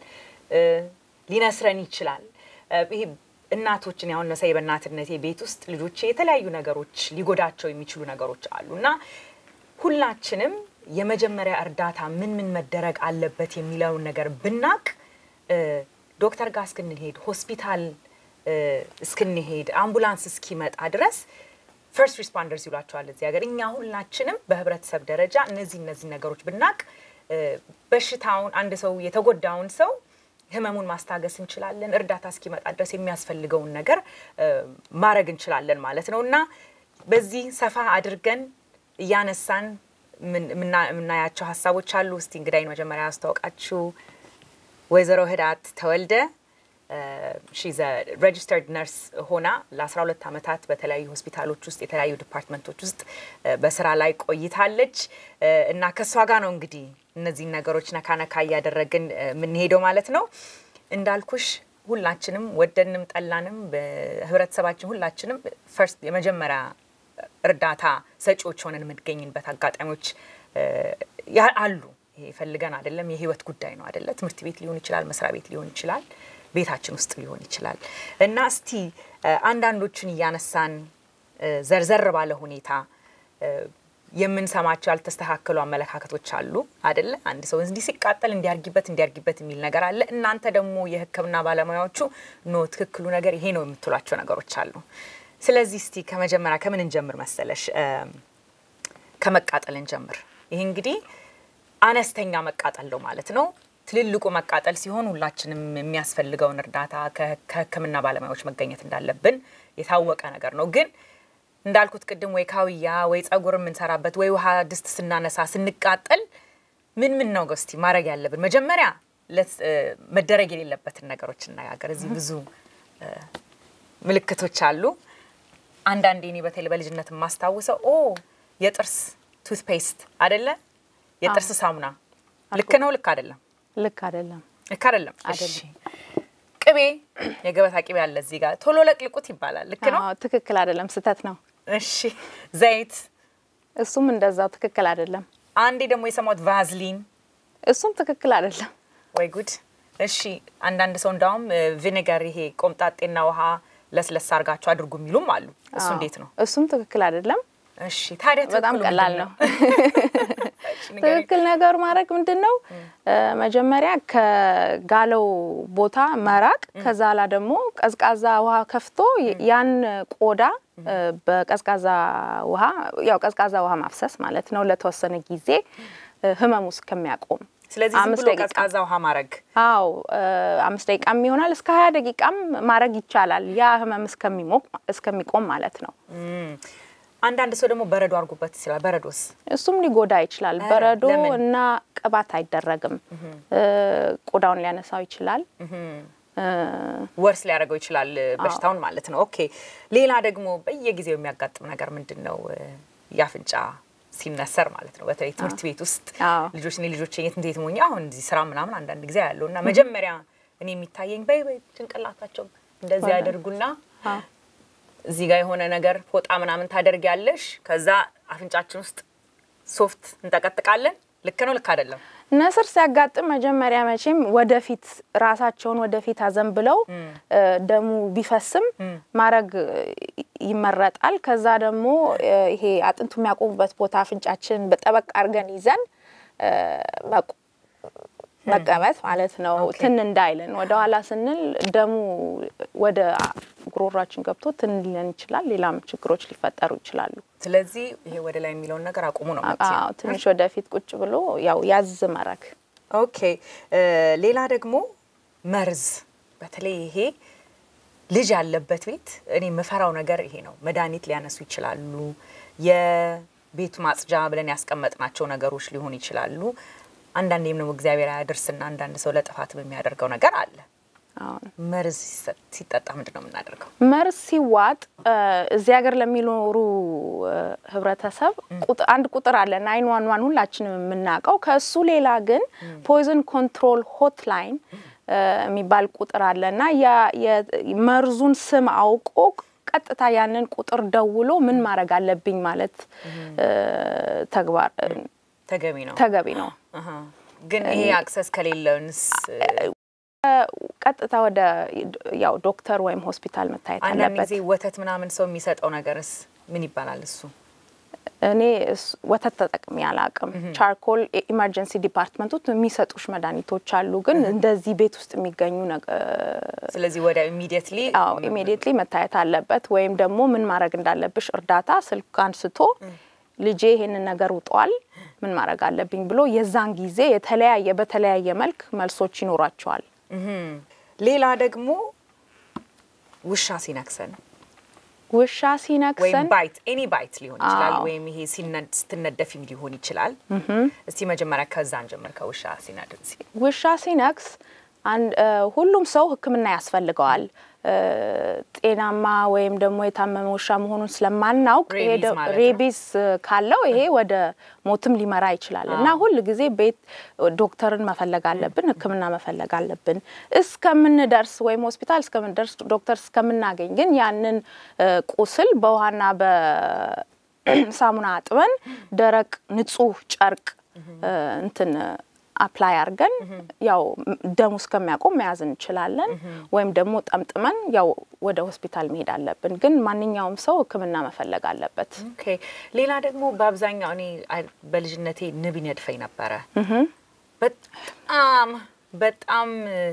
ሊነስረን ይችላል። ይሄ እናቶችን ያው ነሰይ በእናትነቴ ቤት ውስጥ ልጆቼ የተለያዩ ነገሮች ሊጎዳቸው የሚችሉ ነገሮች አሉና ሁላችንም የመጀመሪያ እርዳታ ምን ምን መደረግ አለበት የሚለው ነገር ብናቅ ዶክተር ጋር እስክንሄድ ሆስፒታል እስክንሄድ አምቡላንስ እስኪመጣ ድረስ ፈርስት ሪስፖንደርስ ይሏቸዋል እዚህ ሀገር። እኛ ሁላችንም በህብረተሰብ ደረጃ እነዚህ እነዚህ ነገሮች ብናቅ በሽታውን አንድ ሰው የተጎዳውን ሰው ህመሙን ማስታገስ እንችላለን፣ እርዳታ እስኪመጣ ድረስ የሚያስፈልገውን ነገር ማድረግ እንችላለን ማለት ነውና በዚህ ሰፋ አድርገን ያነሳን ምን ምናያቸው ሐሳቦች አሉ። እስቲ እንግዳይን መጀመሪያ አስተዋውቃችሁ ወይዘሮ ህዳት ተወልደ she's a registered nurse ሆና ለ12 አመታት በተለያዩ ሆስፒታሎች ውስጥ የተለያዩ ዲፓርትመንቶች ውስጥ በስራ ላይ ቆይታለች እና ከሷ ጋር ነው እንግዲህ እነዚህ ነገሮች ነካነካ ያደረግን ምን ሄደው ማለት ነው። እንዳልኩሽ ሁላችንም ወደንም ጠላንም በህብረተሰባችን ሁላችንም ፈርስት የመጀመሪያ እርዳታ ሰጪዎች ሆነን መገኘንበት አጋጣሚዎች አሉ። ይሄ ፈልገን አይደለም፣ የህይወት ጉዳይ ነው አይደለ? ትምህርት ቤት ሊሆን ይችላል፣ መስሪያ ቤት ሊሆን ይችላል፣ ቤታችን ውስጥ ሊሆን ይችላል እና እስቲ አንዳንዶችን ያነሳን ዘርዘር ባለ ሁኔታ የምንሰማቸው ያልተስተካከሉ አመለካከቶች አሉ አይደለ? አንድ ሰው እንዲህ ሲቃጠል እንዲያርጊበት እንዲያርጊበት የሚል ነገር አለ። እናንተ ደግሞ የህክምና ባለሙያዎቹ ነው ትክክሉ ነገር ይሄ ነው የምትሏቸው ነገሮች አሉ። ስለዚህ እስቲ ከመጀመሪያ ከምን እንጀምር መሰለሽ? ከመቃጠል እንጀምር። ይሄ እንግዲህ አነስተኛ መቃጠል ነው ማለት ነው። ትልልቁ መቃጠል ሲሆን ሁላችንም የሚያስፈልገውን እርዳታ ከህክምና ባለሙያዎች መገኘት እንዳለብን የታወቀ ነገር ነው። ግን እንዳልኩት ቅድም ወይ ካውያ ወይ ጸጉር ምንሰራበት ወይ ውሃ ድስት ስናነሳ ስንቃጠል ምን ምን ነው እስቲ ማድረግ ያለብን? መጀመሪያ መደረግ የሌለበትን ነገሮች እናያገር። እዚህ ብዙ ምልክቶች አሉ። አንዳንዴ እኔ በተለይ በልጅነት ማስታውሰው ኦ የጥርስ ቱት ፔስት አይደለ? የጥርስ ሳሙና ልክ ነው ልክ አይደለም? ልክ አይደለም ልክ አይደለም። እሺ ቅቤ የገበታ ቅቤ አለ እዚህ ጋር ቶሎ ለቅልቁት ይባላል። ልክ ነው? አዎ ትክክል አይደለም፣ ስተት ነው። እሺ ዘይት እሱም እንደዛው ትክክል አይደለም። አንዴ ደግሞ የሰማሁት ቫዝሊን እሱም ትክክል አይደለም። ወይ ጉድ። እሺ አንዳንድ ሰው እንዳውም ቪኔጋር ይሄ ቆምጣጤና ውሃ ለስለስ አርጋቸው አድርጉ የሚሉም አሉ። እሱ እንዴት ነው? እሱም ትክክል አይደለም። እሺ ታዲያ በጣም ቀላል ነው። እሺ ትክክል ነገር ማድረግ ምንድነው መጀመሪያ ከጋለው ቦታ መራቅ ከዛላ ደግሞ ቀዝቃዛ ውሃ ከፍቶ ያን ቆዳ በቀዝቃዛ ውሃ ያው ቀዝቃዛ ውሃ ማፍሰስ ማለት ነው ለተወሰነ ጊዜ ህመሙ እስከሚያቆም ስለዚህ ዝም ብሎ ቀዝቃዛ ውሃ ማረግ አው አምስት ደቂቃም ይሆናል እስከ ሃያ ደቂቃም ማረግ ይቻላል ያ ህመም እስከሚሞቅ እስከሚቆም ማለት ነው አንዳንድ ሰው ደግሞ በረዶ አርጉበት ይችላል በረዶስ እሱም ሊጎዳ ይችላል በረዶ እና ቅባት አይደረግም ቆዳውን ሊያነሳው ይችላል ወርስ ሊያረጋው ይችላል በሽታውን ማለት ነው ኦኬ ሌላ ደግሞ በየጊዜው የሚያጋጥም ነገር ምንድነው ያፍንጫ ሲነሰር ማለት ነው በተለይ ትምህርት ቤት ውስጥ ልጆች እኔ ልጆች የት እንዴት ሞኛ አሁን እዚህ ስራ ምናምን አንዳንድ ጊዜ ያለውና መጀመሪያ እኔ የሚታየኝ በይ በይ ጭንቅላታቸው እንደዚህ ያደርጉና እዚህ ጋር የሆነ ነገር ፎጣ ምናምን ታደርጊያለሽ ከዛ አፍንጫችን ውስጥ ሶፍት እንጠቀጥቃለን ልክ ነው ልክ አይደለም ነስር ሲያጋጥም መጀመሪያ መቼም ወደፊት ራሳቸውን ወደፊት አዘንብለው ደሙ ቢፈስም ማረግ ይመረጣል ከዛ ደግሞ ይሄ አጥንቱ የሚያቆሙበት ቦታ አፍንጫችን በጠበቅ አርገን ይዘን መቀመጥ ማለት ነው ትን እንዳይለን ወደ ኋላ ስንል ደሙ ወደ ጉሮሮአችን ገብቶ ትን ሊለን ይችላል ሌላም ችግሮች ሊፈጠሩ ይችላሉ ስለዚህ ይሄ ወደ ላይ የሚለው ነገር አቁሙ ነው ማለት ነው አዎ ትንሽ ወደፊት ቁጭ ብሎ ያው ያዝ ማረግ ኦኬ ሌላ ደግሞ መርዝ በተለይ ይሄ ልጅ ያለበት ቤት እኔ መፈራው ነገር ይሄ ነው መድኃኒት ሊያነሱ ይችላሉ የቤት ማጽጃ ብለን ያስቀመጥናቸው ነገሮች ሊሆን ይችላሉ አንዳንዴም ነው እግዚአብሔር ያደርስና አንዳንድ ሰው ለጥፋት በሚያደርገው ነገር አለ አዎ መርዝ ሲጣጣ ምንድነው የምናደርገው መርዝ ሲዋጥ እዚህ ሀገር ለሚኖሩ ህብረተሰብ አንድ ቁጥር አለ ናይን ዋን ዋን ሁላችንም የምናቀው ከሱ ሌላ ግን ፖይዝን ኮንትሮል ሆትላይን የሚባል ቁጥር አለና ያ የመርዙን ስም አውቆ ቀጥታ ያንን ቁጥር ደውሎ ምን ማድረግ አለብኝ ማለት ተግባር ተገቢ ነው ተገቢ ነው አሃ ግን ይሄ አክሰስ ከሌለውንስ ቀጥታ ወደ ያው ዶክተር ወይም ሆስፒታል መታየት አለበት አንዳንድ ጊዜ ወተት ምናምን ሰው የሚሰጠው ነገርስ ምን ይባላል እሱ እኔ ወተት ተጠቅሜ አላቅም ቻርኮል ኢመርጀንሲ ዲፓርትመንት ውስጥ የሚሰጡሽ መድኃኒቶች አሉ ግን እንደዚህ ቤት ውስጥ የሚገኙ ነገር ስለዚህ ወደ ኢሚዲየትሊ አዎ ኢሚዲየትሊ መታየት አለበት ወይም ደግሞ ምን ማድረግ እንዳለብሽ እርዳታ ስልክ አንስቶ ልጄ ይሄንን ነገር ውጧል ምን ማድረግ አለብኝ ብሎ የዛን ጊዜ የተለያየ በተለያየ መልክ መልሶች ይኖራቸዋል ሌላ ደግሞ ውሻ ሲነክሰን ውሻ ሲነክሰን ወይ ባይት ኤኒ ባይት ሊሆን ይችላል ወይ ይሄ ሲነድ ስትነደፊም ሊሆን ይችላል እስቲ መጀመሪያ ከዛን ጀመር ከውሻ ሲነድስ ውሻ ሲነክስ አንድ ሁሉም ሰው ህክምና ያስፈልገዋል ጤናማ ወይም ደግሞ የታመመ ውሻ መሆኑን ስለማናውቅ ይሄ ሬቢስ ካለው ይሄ ወደ ሞትም ሊመራ ይችላል እና ሁሉ ጊዜ ቤት ዶክተርን መፈለግ አለብን ህክምና መፈለግ አለብን እስከምንደርስ ወይም ሆስፒታል እስከምንደርስ ዶክተር እስከምናገኝ ግን ያንን ቁስል በውሃና በሳሙና አጥበን ደረቅ ንጹህ ጨርቅ እንትን አፕላይ አርገን ያው ደሙ እስከሚያቆም መያዝ እንችላለን ወይም ደግሞ ጠምጥመን ያው ወደ ሆስፒታል መሄድ አለብን ግን ማንኛውም ሰው ህክምና መፈለግ አለበት ኦኬ ሌላ ደግሞ በአብዛኛው እኔ በልጅነቴ ንብ ይነድፈኝ ነበር በጣም በጣም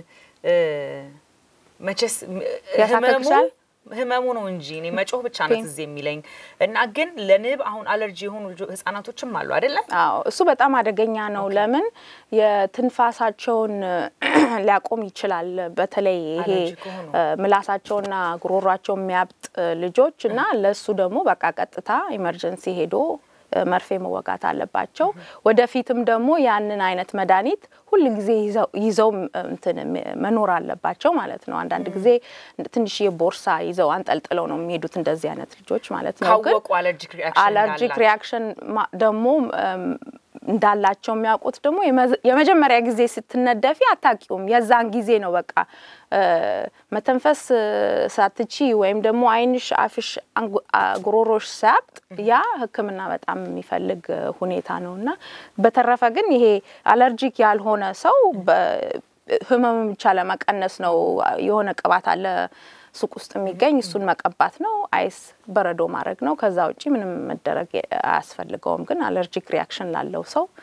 መቼስ ያሳከክሻል ህመሙ ነው እንጂ እኔ መጮህ ብቻ ነው ትዝ የሚለኝ እና ግን ለንብ አሁን አለርጂ የሆኑ ህፃናቶችም አሉ አይደለ አዎ እሱ በጣም አደገኛ ነው ለምን የትንፋሳቸውን ሊያቆም ይችላል በተለይ ይሄ ምላሳቸውና ጉሮሯቸው የሚያብጥ ልጆች እና ለሱ ደግሞ በቃ ቀጥታ ኢመርጀንሲ ሄዶ መርፌ መወጋት አለባቸው ወደፊትም ደግሞ ያንን አይነት መድኃኒት ሁሉ ጊዜ ይዘው እንትን መኖር አለባቸው ማለት ነው አንዳንድ ጊዜ ትንሽ የቦርሳ ይዘው አንጠልጥለው ነው የሚሄዱት እንደዚህ አይነት ልጆች ማለት ነው ግን አለርጂክ ሪአክሽን አለርጂክ ሪአክሽን ደግሞ እንዳላቸው የሚያውቁት ደግሞ የመጀመሪያ ጊዜ ስትነደፊ አታቂውም የዛን ጊዜ ነው በቃ መተንፈስ ሳትቺ ወይም ደግሞ አይንሽ አፍሽ ጉሮሮሽ ሳያብጥ ያ ህክምና በጣም የሚፈልግ ሁኔታ ነውና በተረፈ ግን ይሄ አለርጂክ ያልሆነ ሰው ህመም ብቻ ለመቀነስ ነው የሆነ ቅባት አለ ሱቅ ውስጥ የሚገኝ እሱን መቀባት ነው አይስ በረዶ ማድረግ ነው ከዛ ውጪ ምንም መደረግ አያስፈልገውም ግን አለርጂክ ሪአክሽን ላለው ሰው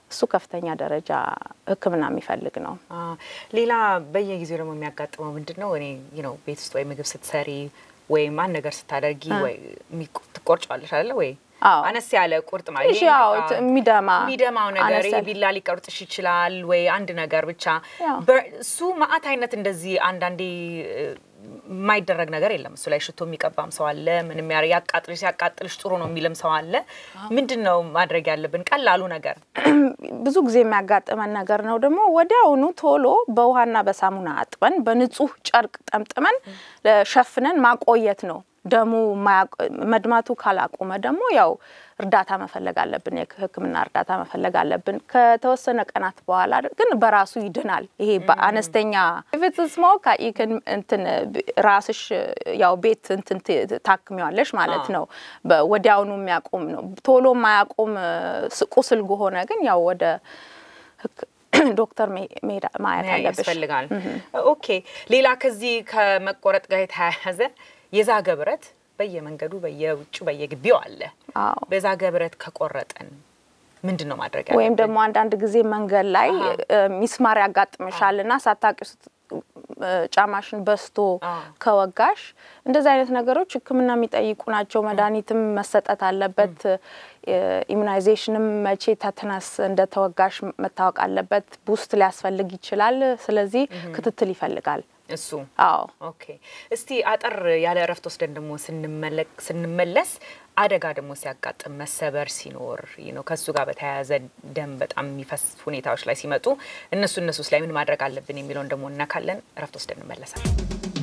እሱ ከፍተኛ ደረጃ ህክምና የሚፈልግ ነው ሌላ በየጊዜው ደግሞ የሚያጋጥመው ምንድነው እኔ you know ቤት ውስጥ ወይ ምግብ ስትሰሪ ወይ ማን ነገር ስታደርጊ ወይ ትቆርጫለሽ አይደል ወይ አነስ ያለ ቁርጥ ማለት ነው ያው ሚደማ ሚደማው ነገር ይቢላ ሊቀርጥሽ ይችላል ወይ አንድ ነገር ብቻ እሱ ማአት አይነት እንደዚህ አንዳንዴ ማይደረግ ነገር የለም እሱ ላይ ሽቶ የሚቀባም ሰው አለ ምንም ያቃጥልሽ ያቃጥልሽ ጥሩ ነው የሚልም ሰው አለ ምንድነው ማድረግ ያለብን ቀላሉ ነገር ብዙ ጊዜ የሚያጋጥመን ነገር ነው ደግሞ ወዲያውኑ ቶሎ በውሃና በሳሙና አጥበን በንጹህ ጨርቅ ጠምጥመን ለሸፍነን ማቆየት ነው ደሙ መድማቱ ካላቆመ ደግሞ ያው እርዳታ መፈለግ አለብን የህክምና እርዳታ መፈለግ አለብን ከተወሰነ ቀናት በኋላ ግን በራሱ ይድናል ይሄ በአነስተኛ if it's small you can እንትን ራስሽ ያው ቤት እንትን ታክሚዋለሽ ማለት ነው ወዲያውኑ የሚያቆም ነው ቶሎ ማያቆም ቁስል ሆነ ግን ያው ወደ ዶክተር ሜዳ ማየት አለብሽ ያስፈልጋል ኦኬ ሌላ ከዚህ ከመቆረጥ ጋር የተያያዘ የዛገ ብረት በየመንገዱ በየውጭ በየግቢው አለ በዛገ ብረት ከቆረጠን ምንድነው ማድረግ ያለብን ወይም ደግሞ አንድ አንድ ጊዜ መንገድ ላይ ሚስማር ያጋጥምሻልና ሳታቂስ ጫማሽን በስቶ ከወጋሽ እንደዛ አይነት ነገሮች ህክምና የሚጠይቁ ናቸው መድኃኒትም መሰጠት አለበት ኢሙናይዜሽንም መቼ ተተናስ እንደተወጋሽ መታወቅ አለበት ቡስት ሊያስፈልግ ይችላል ስለዚህ ክትትል ይፈልጋል እሱ አዎ ኦኬ እስቲ አጠር ያለ ረፍት ወስደን ደሞ ስንመለክ ስንመለስ አደጋ ደሞ ሲያጋጥም መሰበር ሲኖር you know ከሱ ጋር በተያያዘ ደም በጣም የሚፈስ ሁኔታዎች ላይ ሲመጡ እነሱ እነሱስ ላይ ምን ማድረግ አለብን የሚለውን ደሞ እናካለን ረፍት ወስደን እንመለሳለን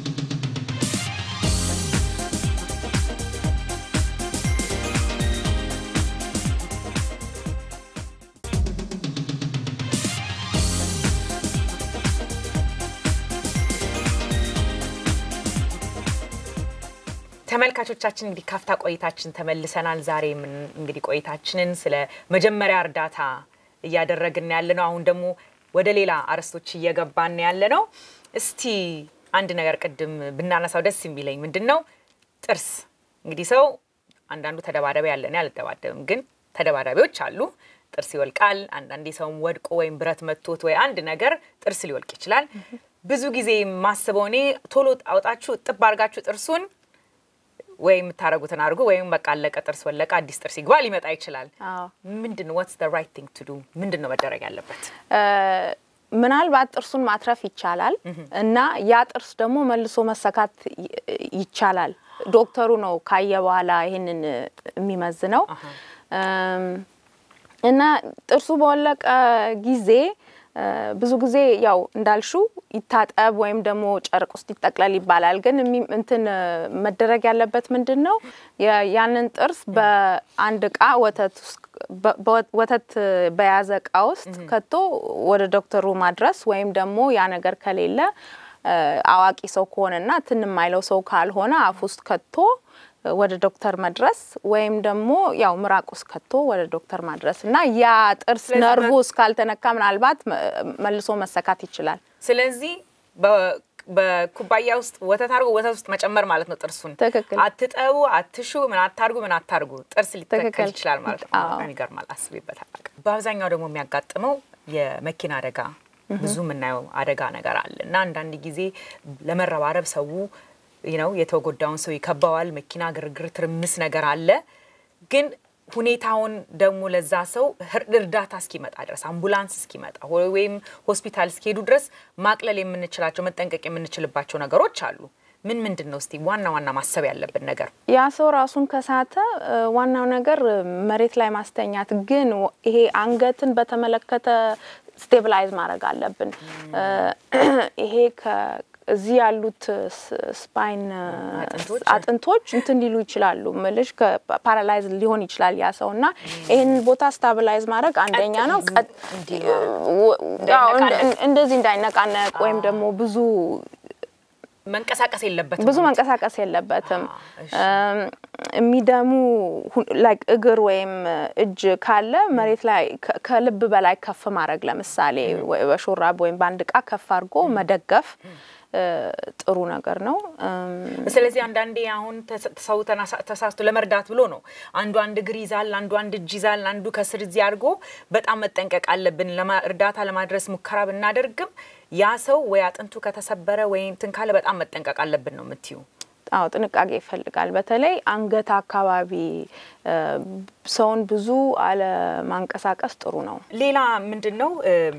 ተመልካቾቻችን እንግዲህ ካፍታ ቆይታችን ተመልሰናል ዛሬ ምን እንግዲህ ቆይታችንን ስለ መጀመሪያ እርዳታ እያደረግን ያለነው አሁን ደግሞ ወደ ሌላ አርስቶች እየገባን ያለነው እስቲ አንድ ነገር ቀድም ብናነሳው ደስ የሚለኝ ምንድነው ጥርስ እንግዲህ ሰው አንዳንዱ ተደባዳቢ ያለና ያልተደባደበም ግን ተደባዳቢዎች አሉ ጥርስ ይወልቃል አንዳንዴ ሰውም ወድቆ ወይም ብረት መጥቶት ወይ አንድ ነገር ጥርስ ሊወልቅ ይችላል ብዙ ጊዜ ማስበው እኔ ቶሎ አውጣችሁ ጥብ አርጋችሁ ጥርሱን ወይ ምታረጉትን አርጉ ወይም በቃ አለቀ ጥርስ ወለቀ አዲስ ጥርስ ይግባ ሊመጣ ይችላል ምንድነው what's the right thing to do ምንድነው መደረግ ያለበት ምናልባት ጥርሱን ማትረፍ ይቻላል እና ያ ጥርስ ደግሞ መልሶ መሰካት ይቻላል ዶክተሩ ነው ካየ በኋላ ይሄንን የሚመዝነው እና ጥርሱ በወለቀ ጊዜ ብዙ ጊዜ ያው እንዳልሹ ይታጠብ ወይም ደግሞ ጨርቅ ውስጥ ይጠቅላል ይባላል ግን እንትን መደረግ ያለበት ምንድነው ያንን ጥርስ በአንድ ቃ ወተት ወተት በያዘ ቃ ውስጥ ከቶ ወደ ዶክተሩ ማድረስ ወይም ደግሞ ያ ነገር ከሌለ አዋቂ ሰው ከሆነና ትንማይለው ሰው ካልሆነ አፍ ውስጥ ከቶ ወደ ዶክተር መድረስ ወይም ደግሞ ያው ምራቁስ ከቶ ወደ ዶክተር ማድረስና ያ ጥርስ ነርቭስ ካልተነካ ምናልባት መልሶ መሰካት ይችላል ስለዚህ በኩባያ ውስጥ ወተት አርጉ ወተት ውስጥ መጨመር ማለት ነው ጥርሱን አትጠቡ አትሹ ምን አታርጉ ምን አታርጉ ጥርስ ሊተከል ይችላል ማለት ነው በጣም ይገርማል አስቢበታል በአብዛኛው ደግሞ የሚያጋጥመው የመኪና አደጋ ብዙ ምናየው አደጋ ነገር አለና አንዳንድ ጊዜ ለመረባረብ ሰው you know የተጎዳውን ሰው ይከባዋል መኪና ግርግር ትርምስ ነገር አለ ግን ሁኔታውን ደሞ ለዛ ሰው እርዳታ እስኪመጣ ድረስ አምቡላንስ እስኪመጣ ወይም ሆስፒታል እስኪሄዱ ድረስ ማቅለል የምንችላቸው መጠንቀቅ የምንችልባቸው ነገሮች አሉ ምን ምንድነው እስቲ ዋና ዋና ማሰብ ያለብን ነገር ያ ሰው ራሱን ከሳተ ዋናው ነገር መሬት ላይ ማስተኛት ግን ይሄ አንገትን በተመለከተ ስቴብላይዝ ማድረግ አለብን ይሄ ከ እዚህ ያሉት ስፓይን አጥንቶች እንትን ሊሉ ይችላሉ መልሽ ከፓራላይዝ ሊሆን ይችላል ያ ሰውና ይሄን ቦታ ስታብላይዝ ማድረግ አንደኛ ነው እንደዚህ እንዳይነቃነቅ ወይም ደግሞ ብዙ መንቀሳቀስ የለበትም ብዙ መንቀሳቀስ የለበትም የሚደሙ ላይክ እግር ወይም እጅ ካለ መሬት ላይ ከልብ በላይ ከፍ ማድረግ ለምሳሌ በሹራብ ወይም ባንድ ቃ ከፍ አድርጎ መደገፍ ጥሩ ነገር ነው ስለዚህ አንዳንዴ አሁን ተሰው ተሳስቶ ለመርዳት ብሎ ነው አንዱ አንድ እግር ይዛል አንዱ አንድ እጅ ይዛል አንዱ ከስር እዚህ አድርጎ በጣም መጠንቀቅ አለብን ለእርዳታ ለማድረስ ሙከራ ብናደርግም ያ ሰው ወይ አጥንቱ ከተሰበረ ወይ እንትን ካለ በጣም መጠንቀቅ አለብን ነው የምትዩ አዎ ጥንቃቄ ይፈልጋል በተለይ አንገት አካባቢ ሰውን ብዙ አለ ማንቀሳቀስ ጥሩ ነው ሌላ ምንድነው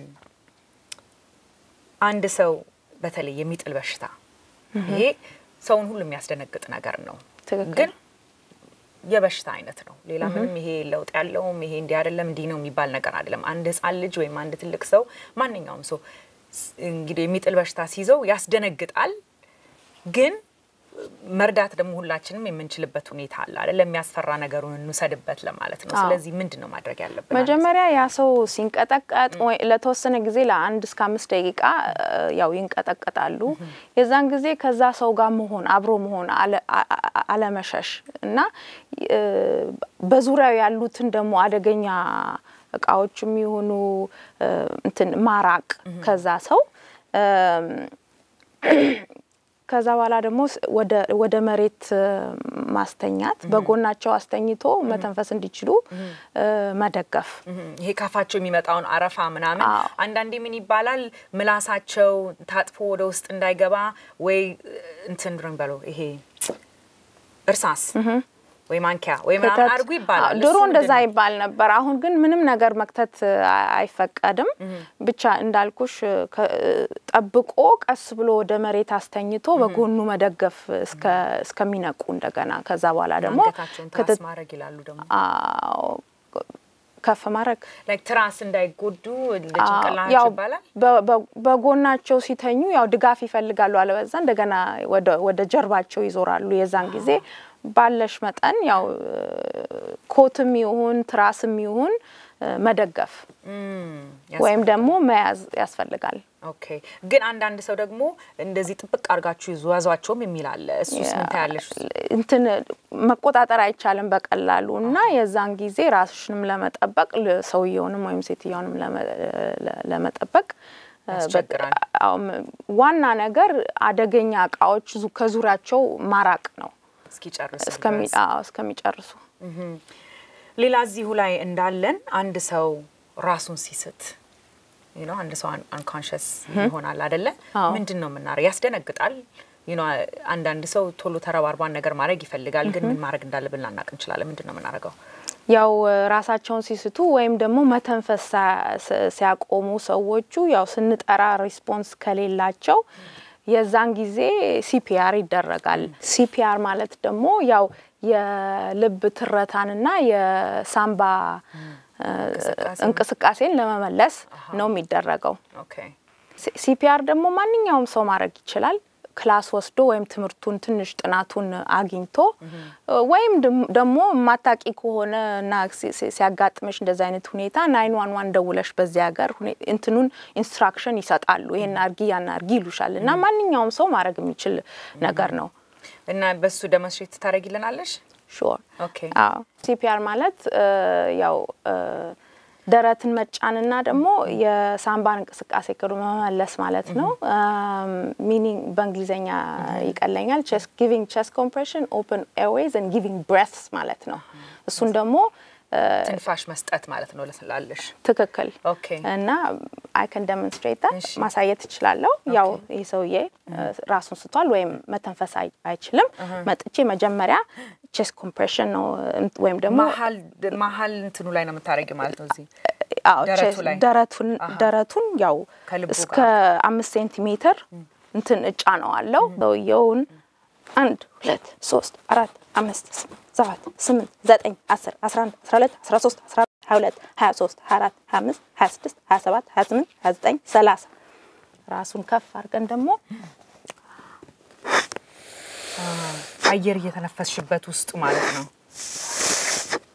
አንድ ሰው በተለይ የሚጥል በሽታ ይሄ ሰውን ሁሉ የሚያስደነግጥ ነገር ነው ግን የበሽታ አይነት ነው ሌላ ምንም ይሄ ለውጥ ያለውም ይሄ እንዲህ አይደለም እንዲህ ነው የሚባል ነገር አይደለም አንድ ህፃን ልጅ ወይ አንድ ትልቅ ሰው ማንኛውም ሰው እንግዲህ የሚጥል በሽታ ሲይዘው ያስደነግጣል ግን መርዳት ደግሞ ሁላችንም የምንችልበት ሁኔታ አለ አይደል ለሚያስፈራ ነገሩን እንሰድበት ለማለት ነው ስለዚህ ምንድነው ማድረግ ያለብን መጀመሪያ ያ ሰው ሲንቀጠቀጥ ወይ ለተወሰነ ጊዜ ለአንድ እስከ አምስት ደቂቃ ያው ይንቀጠቀጣሉ የዛን ጊዜ ከዛ ሰው ጋር መሆን አብሮ መሆን አለመሸሽ እና በዙሪያው ያሉትን ደግሞ አደገኛ እቃዎችም ይሁኑ እንትን ማራቅ ከዛ ሰው ከዛ በኋላ ደግሞ ወደ ወደ መሬት ማስተኛት በጎናቸው አስተኝቶ መተንፈስ እንዲችሉ መደገፍ ይሄ ካፋቸው የሚመጣውን አረፋ ምናምን አንዳንዴ ምን ይባላል ምላሳቸው ታጥፎ ወደ ውስጥ እንዳይገባ ወይ እንትን ድረንበሎ ይሄ እርሳስ ወይ ማንኪያ ወይ ምናምን አርጉ ይባላል ድሮ እንደዛ ይባል ነበር አሁን ግን ምንም ነገር መክተት አይፈቀድም ብቻ እንዳልኩሽ ጠብቆ ቀስ ብሎ ወደ መሬት አስተኝቶ በጎኑ መደገፍ እስከ እስከሚነቁ እንደገና ከዛ በኋላ ደግሞ ክትት ማድረግ ይላሉ ደግሞ አዎ ከፍ ማድረግ ላይክ ትራስ እንዳይጎዱ ለጭንቅላታቸው ይባላል በጎናቸው ሲተኙ ያው ድጋፍ ይፈልጋሉ አለበዛ እንደገና ወደ ወደ ጀርባቸው ይዞራሉ የዛን ጊዜ ባለሽ መጠን ያው ኮትም ይሁን ትራስም ይሁን መደገፍ ወይም ደግሞ መያዝ ያስፈልጋል ኦኬ ግን አንድ አንድ ሰው ደግሞ እንደዚህ ጥብቅ አርጋችሁ ይዟዟቸውም የሚላል እሱስ ምን ታያለሽ እንትን መቆጣጠር አይቻልም በቀላሉና የዛን ጊዜ ራስሽንም ለመጠበቅ ሰውየውንም ወይም ሴትየውንም ለመጠበቅ ዋና ነገር አደገኛ እቃዎች ከዙሪያቸው ማራቅ ነው እስኪጨርሱ እስከሚጣው እስከሚጨርሱ ሌላ እዚሁ ላይ እንዳለን አንድ ሰው ራሱን ሲስት you know አንድ ሰው unconscious ይሆናል አይደለ ምንድነው ምናረ ያስደነግጣል you know አንድ አንድ ሰው ቶሎ ተረባርባን ነገር ማድረግ ይፈልጋል ግን ምን ማድረግ እንዳለብን ላናቅ እንችላለን ምንድነው ምናረጋው ያው ራሳቸውን ሲስቱ ወይም ደግሞ መተንፈስ ሲያቆሙ ሰዎቹ ያው ስንጠራ ሪስፖንስ ከሌላቸው የዛን ጊዜ ሲፒአር ይደረጋል ሲፒአር ማለት ደግሞ ያው የልብ ትረታንና የሳምባ እንቅስቃሴን ለመመለስ ነው የሚደረገው ኦኬ ሲፒአር ደግሞ ማንኛውም ሰው ማድረግ ይችላል ክላስ ወስዶ ወይም ትምርቱን ትንሽ ጥናቱን አግኝቶ ወይም ደግሞ ማታቂ ከሆነና ሲያጋጥምሽ እንደዛ አይነት ሁኔታ ናይን ዋን ዋን ደውለሽ በዚያ ሀገር እንትኑን ኢንስትራክሽን ይሰጣሉ ይሄን አርጊ ያን አርጊ ይሉሻልና ማንኛውም ሰው ማድረግ የሚችል ነገር ነው እና በሱ ደሞስትሬት ታረጊልናለሽ ሹር ኦኬ አዎ ሲፒአር ማለት ያው ደረትን መጫንና ደግሞ የሳምባን እንቅስቃሴ ከመመለስ ማለት ነው ሚኒንግ በእንግሊዘኛ ይቀለኛል chest giving chest compression open airways and giving breaths ማለት ነው እሱን ደግሞ ትንፋሽ መስጠት ማለት ነው ለስላለሽ ትክክል ኦኬ እና I can demonstrate that ማሳየት ይችላልው ያው ይሰውዬ ራሱን ስቷል ወይም መተንፈስ አይችልም መጥቼ መጀመሪያ chest compression ነው ወይም ደግሞ መሃል መሃል እንትኑ ላይ ነው የምታረጊው ማለት ነው እዚህ አዎ ደረቱን ደረቱን ያው እስከ አምስት ሴንቲሜትር እንትን እጫ ነው አለው ሰውየውን አንድ ሁለት ሶስት አራት አምስት ሰባት ስምንት ዘጠኝ አስር አስራ አንድ አስራ ሁለት አስራ ሶስት አስራ አራት ሃያ ሁለት ሃያ ሶስት ሃያ አራት ሃያ አምስት ሃያ ስድስት ሃያ ሰባት ሃያ ስምንት ሃያ ዘጠኝ ሰላሳ ራሱን ከፍ አድርገን ደግሞ አየር እየተነፈስሽበት ውስጥ ማለት ነው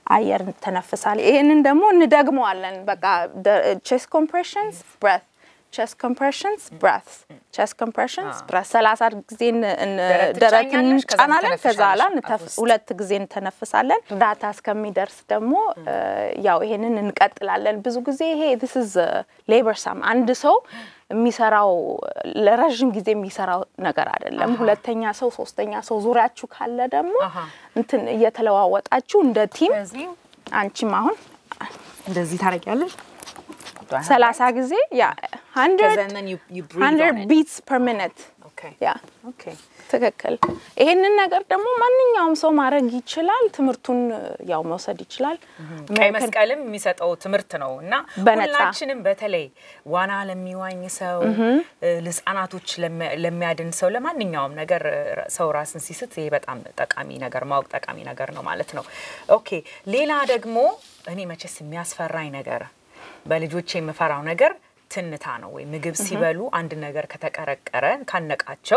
አየር ተነፍሳል ይሄንን ደግሞ እንደግመዋለን በቃ chest compressions breath chest compressions, breaths. Chest compressions, breaths. ሰላሳ ጊዜ ደረትን ጫናለን ከዛ ላ ሁለት ጊዜ እንተነፍሳለን እርዳታ እስከሚደርስ ደግሞ ያው ይሄንን እንቀጥላለን ብዙ ጊዜ ይሄ this is labor sum አንድ ሰው የሚሰራው ለረጅም ጊዜ የሚሰራው ነገር አይደለም ሁለተኛ ሰው ሶስተኛ ሰው ዙሪያችሁ ካለ ደግሞ እንትን እየተለዋወጣችሁ እንደ ቲም አንቺም አሁን እንደዚህ ታረጋለሽ ሰላሳ ጊዜ ያ one hundred beats per minute okay yeah okay ትክክል ይሄንን ነገር ደግሞ ማንኛውም ሰው ማድረግ ይችላል ትምርቱን ያው መውሰድ ይችላል መስቀልም የሚሰጠው ትምርት ነውና ሁላችንም በተለይ ዋና ለሚዋኝ ሰው ለህፃናቶች ለሚያድን ሰው ለማንኛውም ነገር ሰው ራስን ሲስት ይሄ በጣም ጠቃሚ ነገር ማወቅ ጠቃሚ ነገር ነው ማለት ነው ኦኬ ሌላ ደግሞ እኔ መቼስ የሚያስፈራኝ ነገር በልጆቼ የምፈራው ነገር ትንታ ነው ወይ ምግብ ሲበሉ አንድ ነገር ከተቀረቀረ ካነቃቸው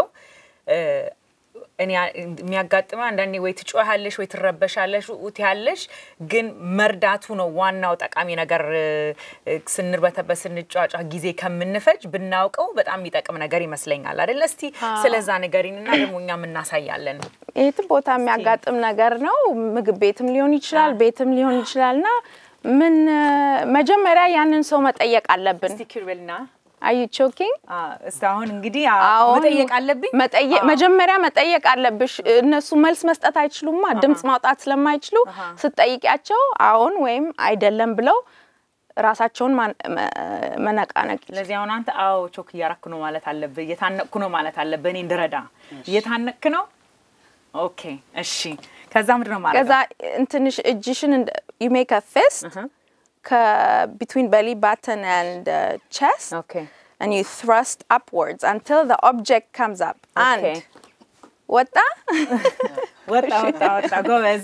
እኔ የሚያጋጥመው አንዳንዴ ወይ ትጮሃለሽ ወይ ትረበሻለሽ ኡት ያለሽ ግን መርዳቱ ነው ዋናው ጠቃሚ ነገር ስንርበተበስ እንጫጫ ጊዜ ከምንፈጅ ብናውቀው በጣም የሚጠቅም ነገር ይመስለኛል አይደል እስቲ ስለዛ ነገርና ደሞኛ ምናሳያለን እት ቦታ የሚያጋጥም ነገር ነው ምግብ ቤትም ሊሆን ይችላል ቤትም ሊሆን ይችላልና ምን መጀመሪያ ያንን ሰው መጠየቅ አለብን ስቲክርልና are you choking እስታሁን እንግዲህ መጠየቅ አለብኝ መጠየቅ መጀመሪያ መጠየቅ አለብሽ እነሱ መልስ መስጠት አይችሉማ ድምጽ ማውጣት ስለማይችሉ ስትጠይቂያቸው አሁን ወይም አይደለም ብለው ራሳቸውን መነቃነቅ ለዚህ አሁን አንተ አው ቾክ ያረኩ ነው ማለት አለበት የታነቅኩ ነው ማለት አለበት እኔ እንደረዳ የታነቅክ ነው ኦኬ እሺ ከዛ ምንድነው ማለት ከዛ እንትንሽ እጅሽን you make a fist uh-huh. between belly button and uh, chest okay and you thrust upwards until the object comes up okay. and ወጣ ወጣ ወጣ ወጣ ጎበዝ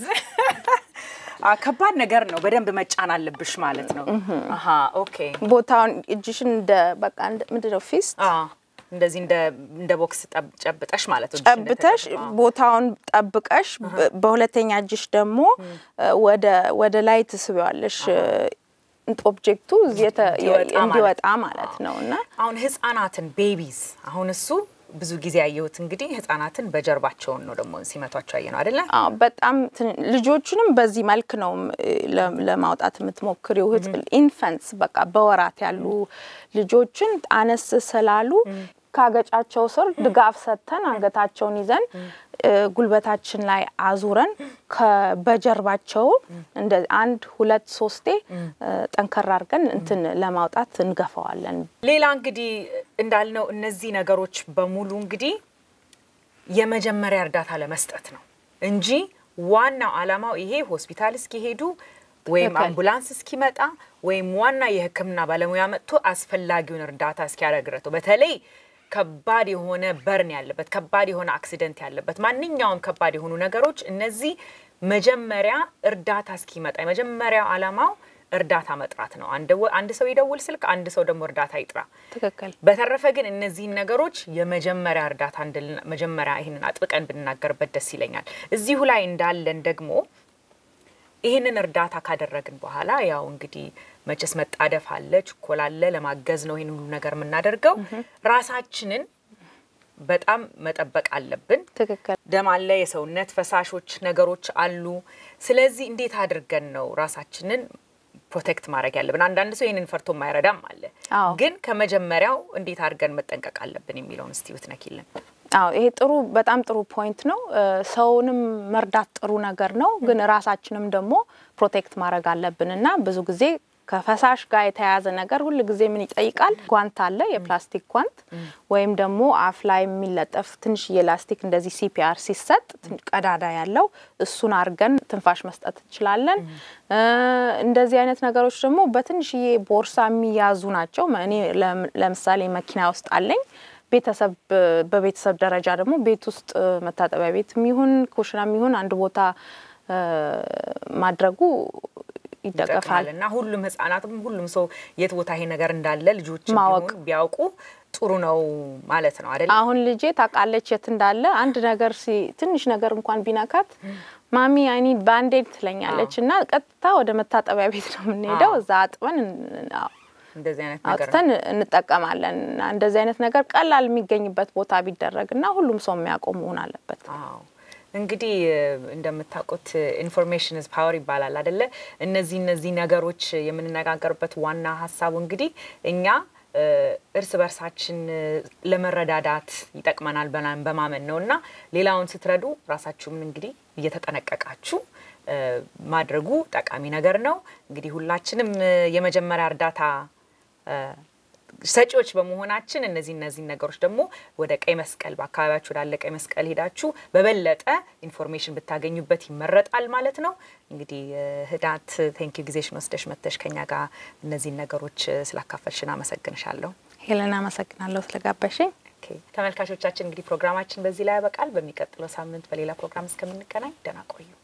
ከባድ ነገር ነው በደንብ መጫን አለብሽ ማለት ነው አሃ ኦኬ ቦታውን እጅሽን እንደ በቃ ምንድነው ፊስት አ እንደዚህ እንደ እንደ ቦክስ ጨብጠሽ ማለት ነው ጨብጠሽ ቦታውን ጠብቀሽ በሁለተኛ እጅሽ ደግሞ ወደ ወደ ላይ ትስቢዋለሽ ኦብጀክቱ እዚያተ እንዲወጣ ማለት ነውና አሁን ህፃናትን ቤቢስ አሁን እሱ ብዙ ጊዜ ያየሁት እንግዲህ ህፃናትን በጀርባቸው ነው ደግሞ ሲመቷቸው ያየነው አይደለ አዎ በጣም ልጆቹንም በዚህ መልክ ነው ለማውጣት የምትሞክሪው ኢንፋንትስ በቃ በወራት ያሉ ልጆችን አነስ ስላሉ ካገጫቸው ስር ድጋፍ ሰተን አንገታቸውን ይዘን ጉልበታችን ላይ አዙረን ከበጀርባቸው እንደ አንድ ሁለት ሶስቴ ጠንከራ አርገን እንትን ለማውጣት እንገፋዋለን ሌላ እንግዲህ እንዳልነው እነዚህ ነገሮች በሙሉ እንግዲህ የመጀመሪያ እርዳታ ለመስጠት ነው እንጂ ዋናው ዓላማው ይሄ ሆስፒታል እስኪሄዱ ወይም አምቡላንስ እስኪመጣ ወይም ዋና የህክምና ባለሙያ መጥቶ አስፈላጊውን እርዳታ እስኪያደርግረቱ በተለይ ከባድ የሆነ በርን ያለበት ከባድ የሆነ አክሲደንት ያለበት ማንኛውም ከባድ የሆኑ ነገሮች እነዚህ መጀመሪያ እርዳታ እስኪመጣ የመጀመሪያው ዓላማው እርዳታ መጥራት ነው አንድ አንድ ሰው ይደውል ስልክ አንድ ሰው ደግሞ እርዳታ ይጥራ ተከከለ በተረፈ ግን እነዚህ ነገሮች የመጀመሪያ እርዳታ እንደ መጀመሪያ ይሄንን አጥብቀን ብንናገርበት ደስ ይለኛል እዚሁ ላይ እንዳለን ደግሞ ይሄንን እርዳታ ካደረግን በኋላ ያው እንግዲህ መቸስ መጣደፍ አለ ቸኮላለ ለማገዝ ነው ይሄን ሁሉ ነገር ምናደርገው ራሳችንን በጣም መጠበቅ አለብን ተከከለ ደም አለ የሰውነት ፈሳሾች ነገሮች አሉ ስለዚህ እንዴት አድርገን ነው ራሳችንን ፕሮቴክት ማድረግ ያለብን አንዳንድ ሰው ይሄንን ፈርቶ ማይረዳም አለ ግን ከመጀመሪያው እንዴት አድርገን መጠንቀቅ አለብን የሚለውን እስቲ ወትነኪልን አዎ ይሄ ጥሩ በጣም ጥሩ ፖይንት ነው ሰውንም መርዳት ጥሩ ነገር ነው ግን ራሳችንም ደግሞ ፕሮቴክት ማድረግ አለብንና ብዙ ጊዜ ከፈሳሽ ጋር የተያያዘ ነገር ሁሉ ጊዜ ምን ይጠይቃል ጓንት አለ የፕላስቲክ ጓንት ወይም ደግሞ አፍ ላይ የሚለጠፍ ትንሽ የላስቲክ እንደዚህ ሲፒአር ሲሰጥ ቀዳዳ ያለው እሱን አርገን ትንፋሽ መስጠት እንችላለን እንደዚህ አይነት ነገሮች ደግሞ በትንሽዬ ቦርሳ የሚያዙ ናቸው እኔ ለምሳሌ መኪና ውስጥ አለኝ ቤተሰብ በቤተሰብ ደረጃ ደግሞ ቤት ውስጥ መታጠቢያ ቤትም ይሁን ኩሽናም ይሁን አንድ ቦታ ማድረጉ ይደገፋልና ሁሉም ህፃናትም ሁሉም ሰው የት ቦታ ይሄ ነገር እንዳለ ልጆችም ቢሆን ቢያውቁ ጥሩ ነው ማለት ነው አይደል አሁን ልጄ ታቃለች የት እንዳለ አንድ ነገር ሲ ትንሽ ነገር እንኳን ቢናካት ማሚ አይ ኒድ ባንዴድ ትለኛለችና ቀጥታ ወደ መታጠቢያ ቤት ነው የምንሄደው እዛ አጥበን እንደዚህ አይነት ነገር አውጥተን እንጠቀማለን እንደዚህ አይነት ነገር ቀላል የሚገኝበት ቦታ ቢደረግና ሁሉም ሰው የሚያቆም መሆን አለበት አዎ እንግዲህ እንደምታውቁት ኢንፎርሜሽን ኢዝ ፓወር ይባላል አይደለ እነዚህ እነዚህ ነገሮች የምንነጋገርበት ዋና ሐሳቡ እንግዲህ እኛ እርስ በርሳችን ለመረዳዳት ይጠቅመናል በማመን ነውና ሌላውን ስትረዱ ራሳችሁም እንግዲህ እየተጠነቀቃችሁ ማድረጉ ጠቃሚ ነገር ነው እንግዲህ ሁላችንም የመጀመሪያ እርዳታ ሰጪዎች በመሆናችን እነዚህ እነዚህ ነገሮች ደግሞ ወደ ቀይ መስቀል በአካባቢያችሁ ወዳለ ቀይ መስቀል ሄዳችሁ በበለጠ ኢንፎርሜሽን ብታገኙበት ይመረጣል ማለት ነው እንግዲህ ህዳት ቴንክ ዩ ጊዜሽን ወስደሽ መተሽ ከኛ ጋር እነዚህ ነገሮች ስላካፈልሽና አመሰግንሻለሁ ሄለና አመሰግናለሁ ስለጋበሽኝ ኦኬ ተመልካቾቻችን እንግዲህ ፕሮግራማችን በዚህ ላይ ያበቃል በሚቀጥለው ሳምንት በሌላ ፕሮግራም እስከምንገናኝ ደህና ቆዩ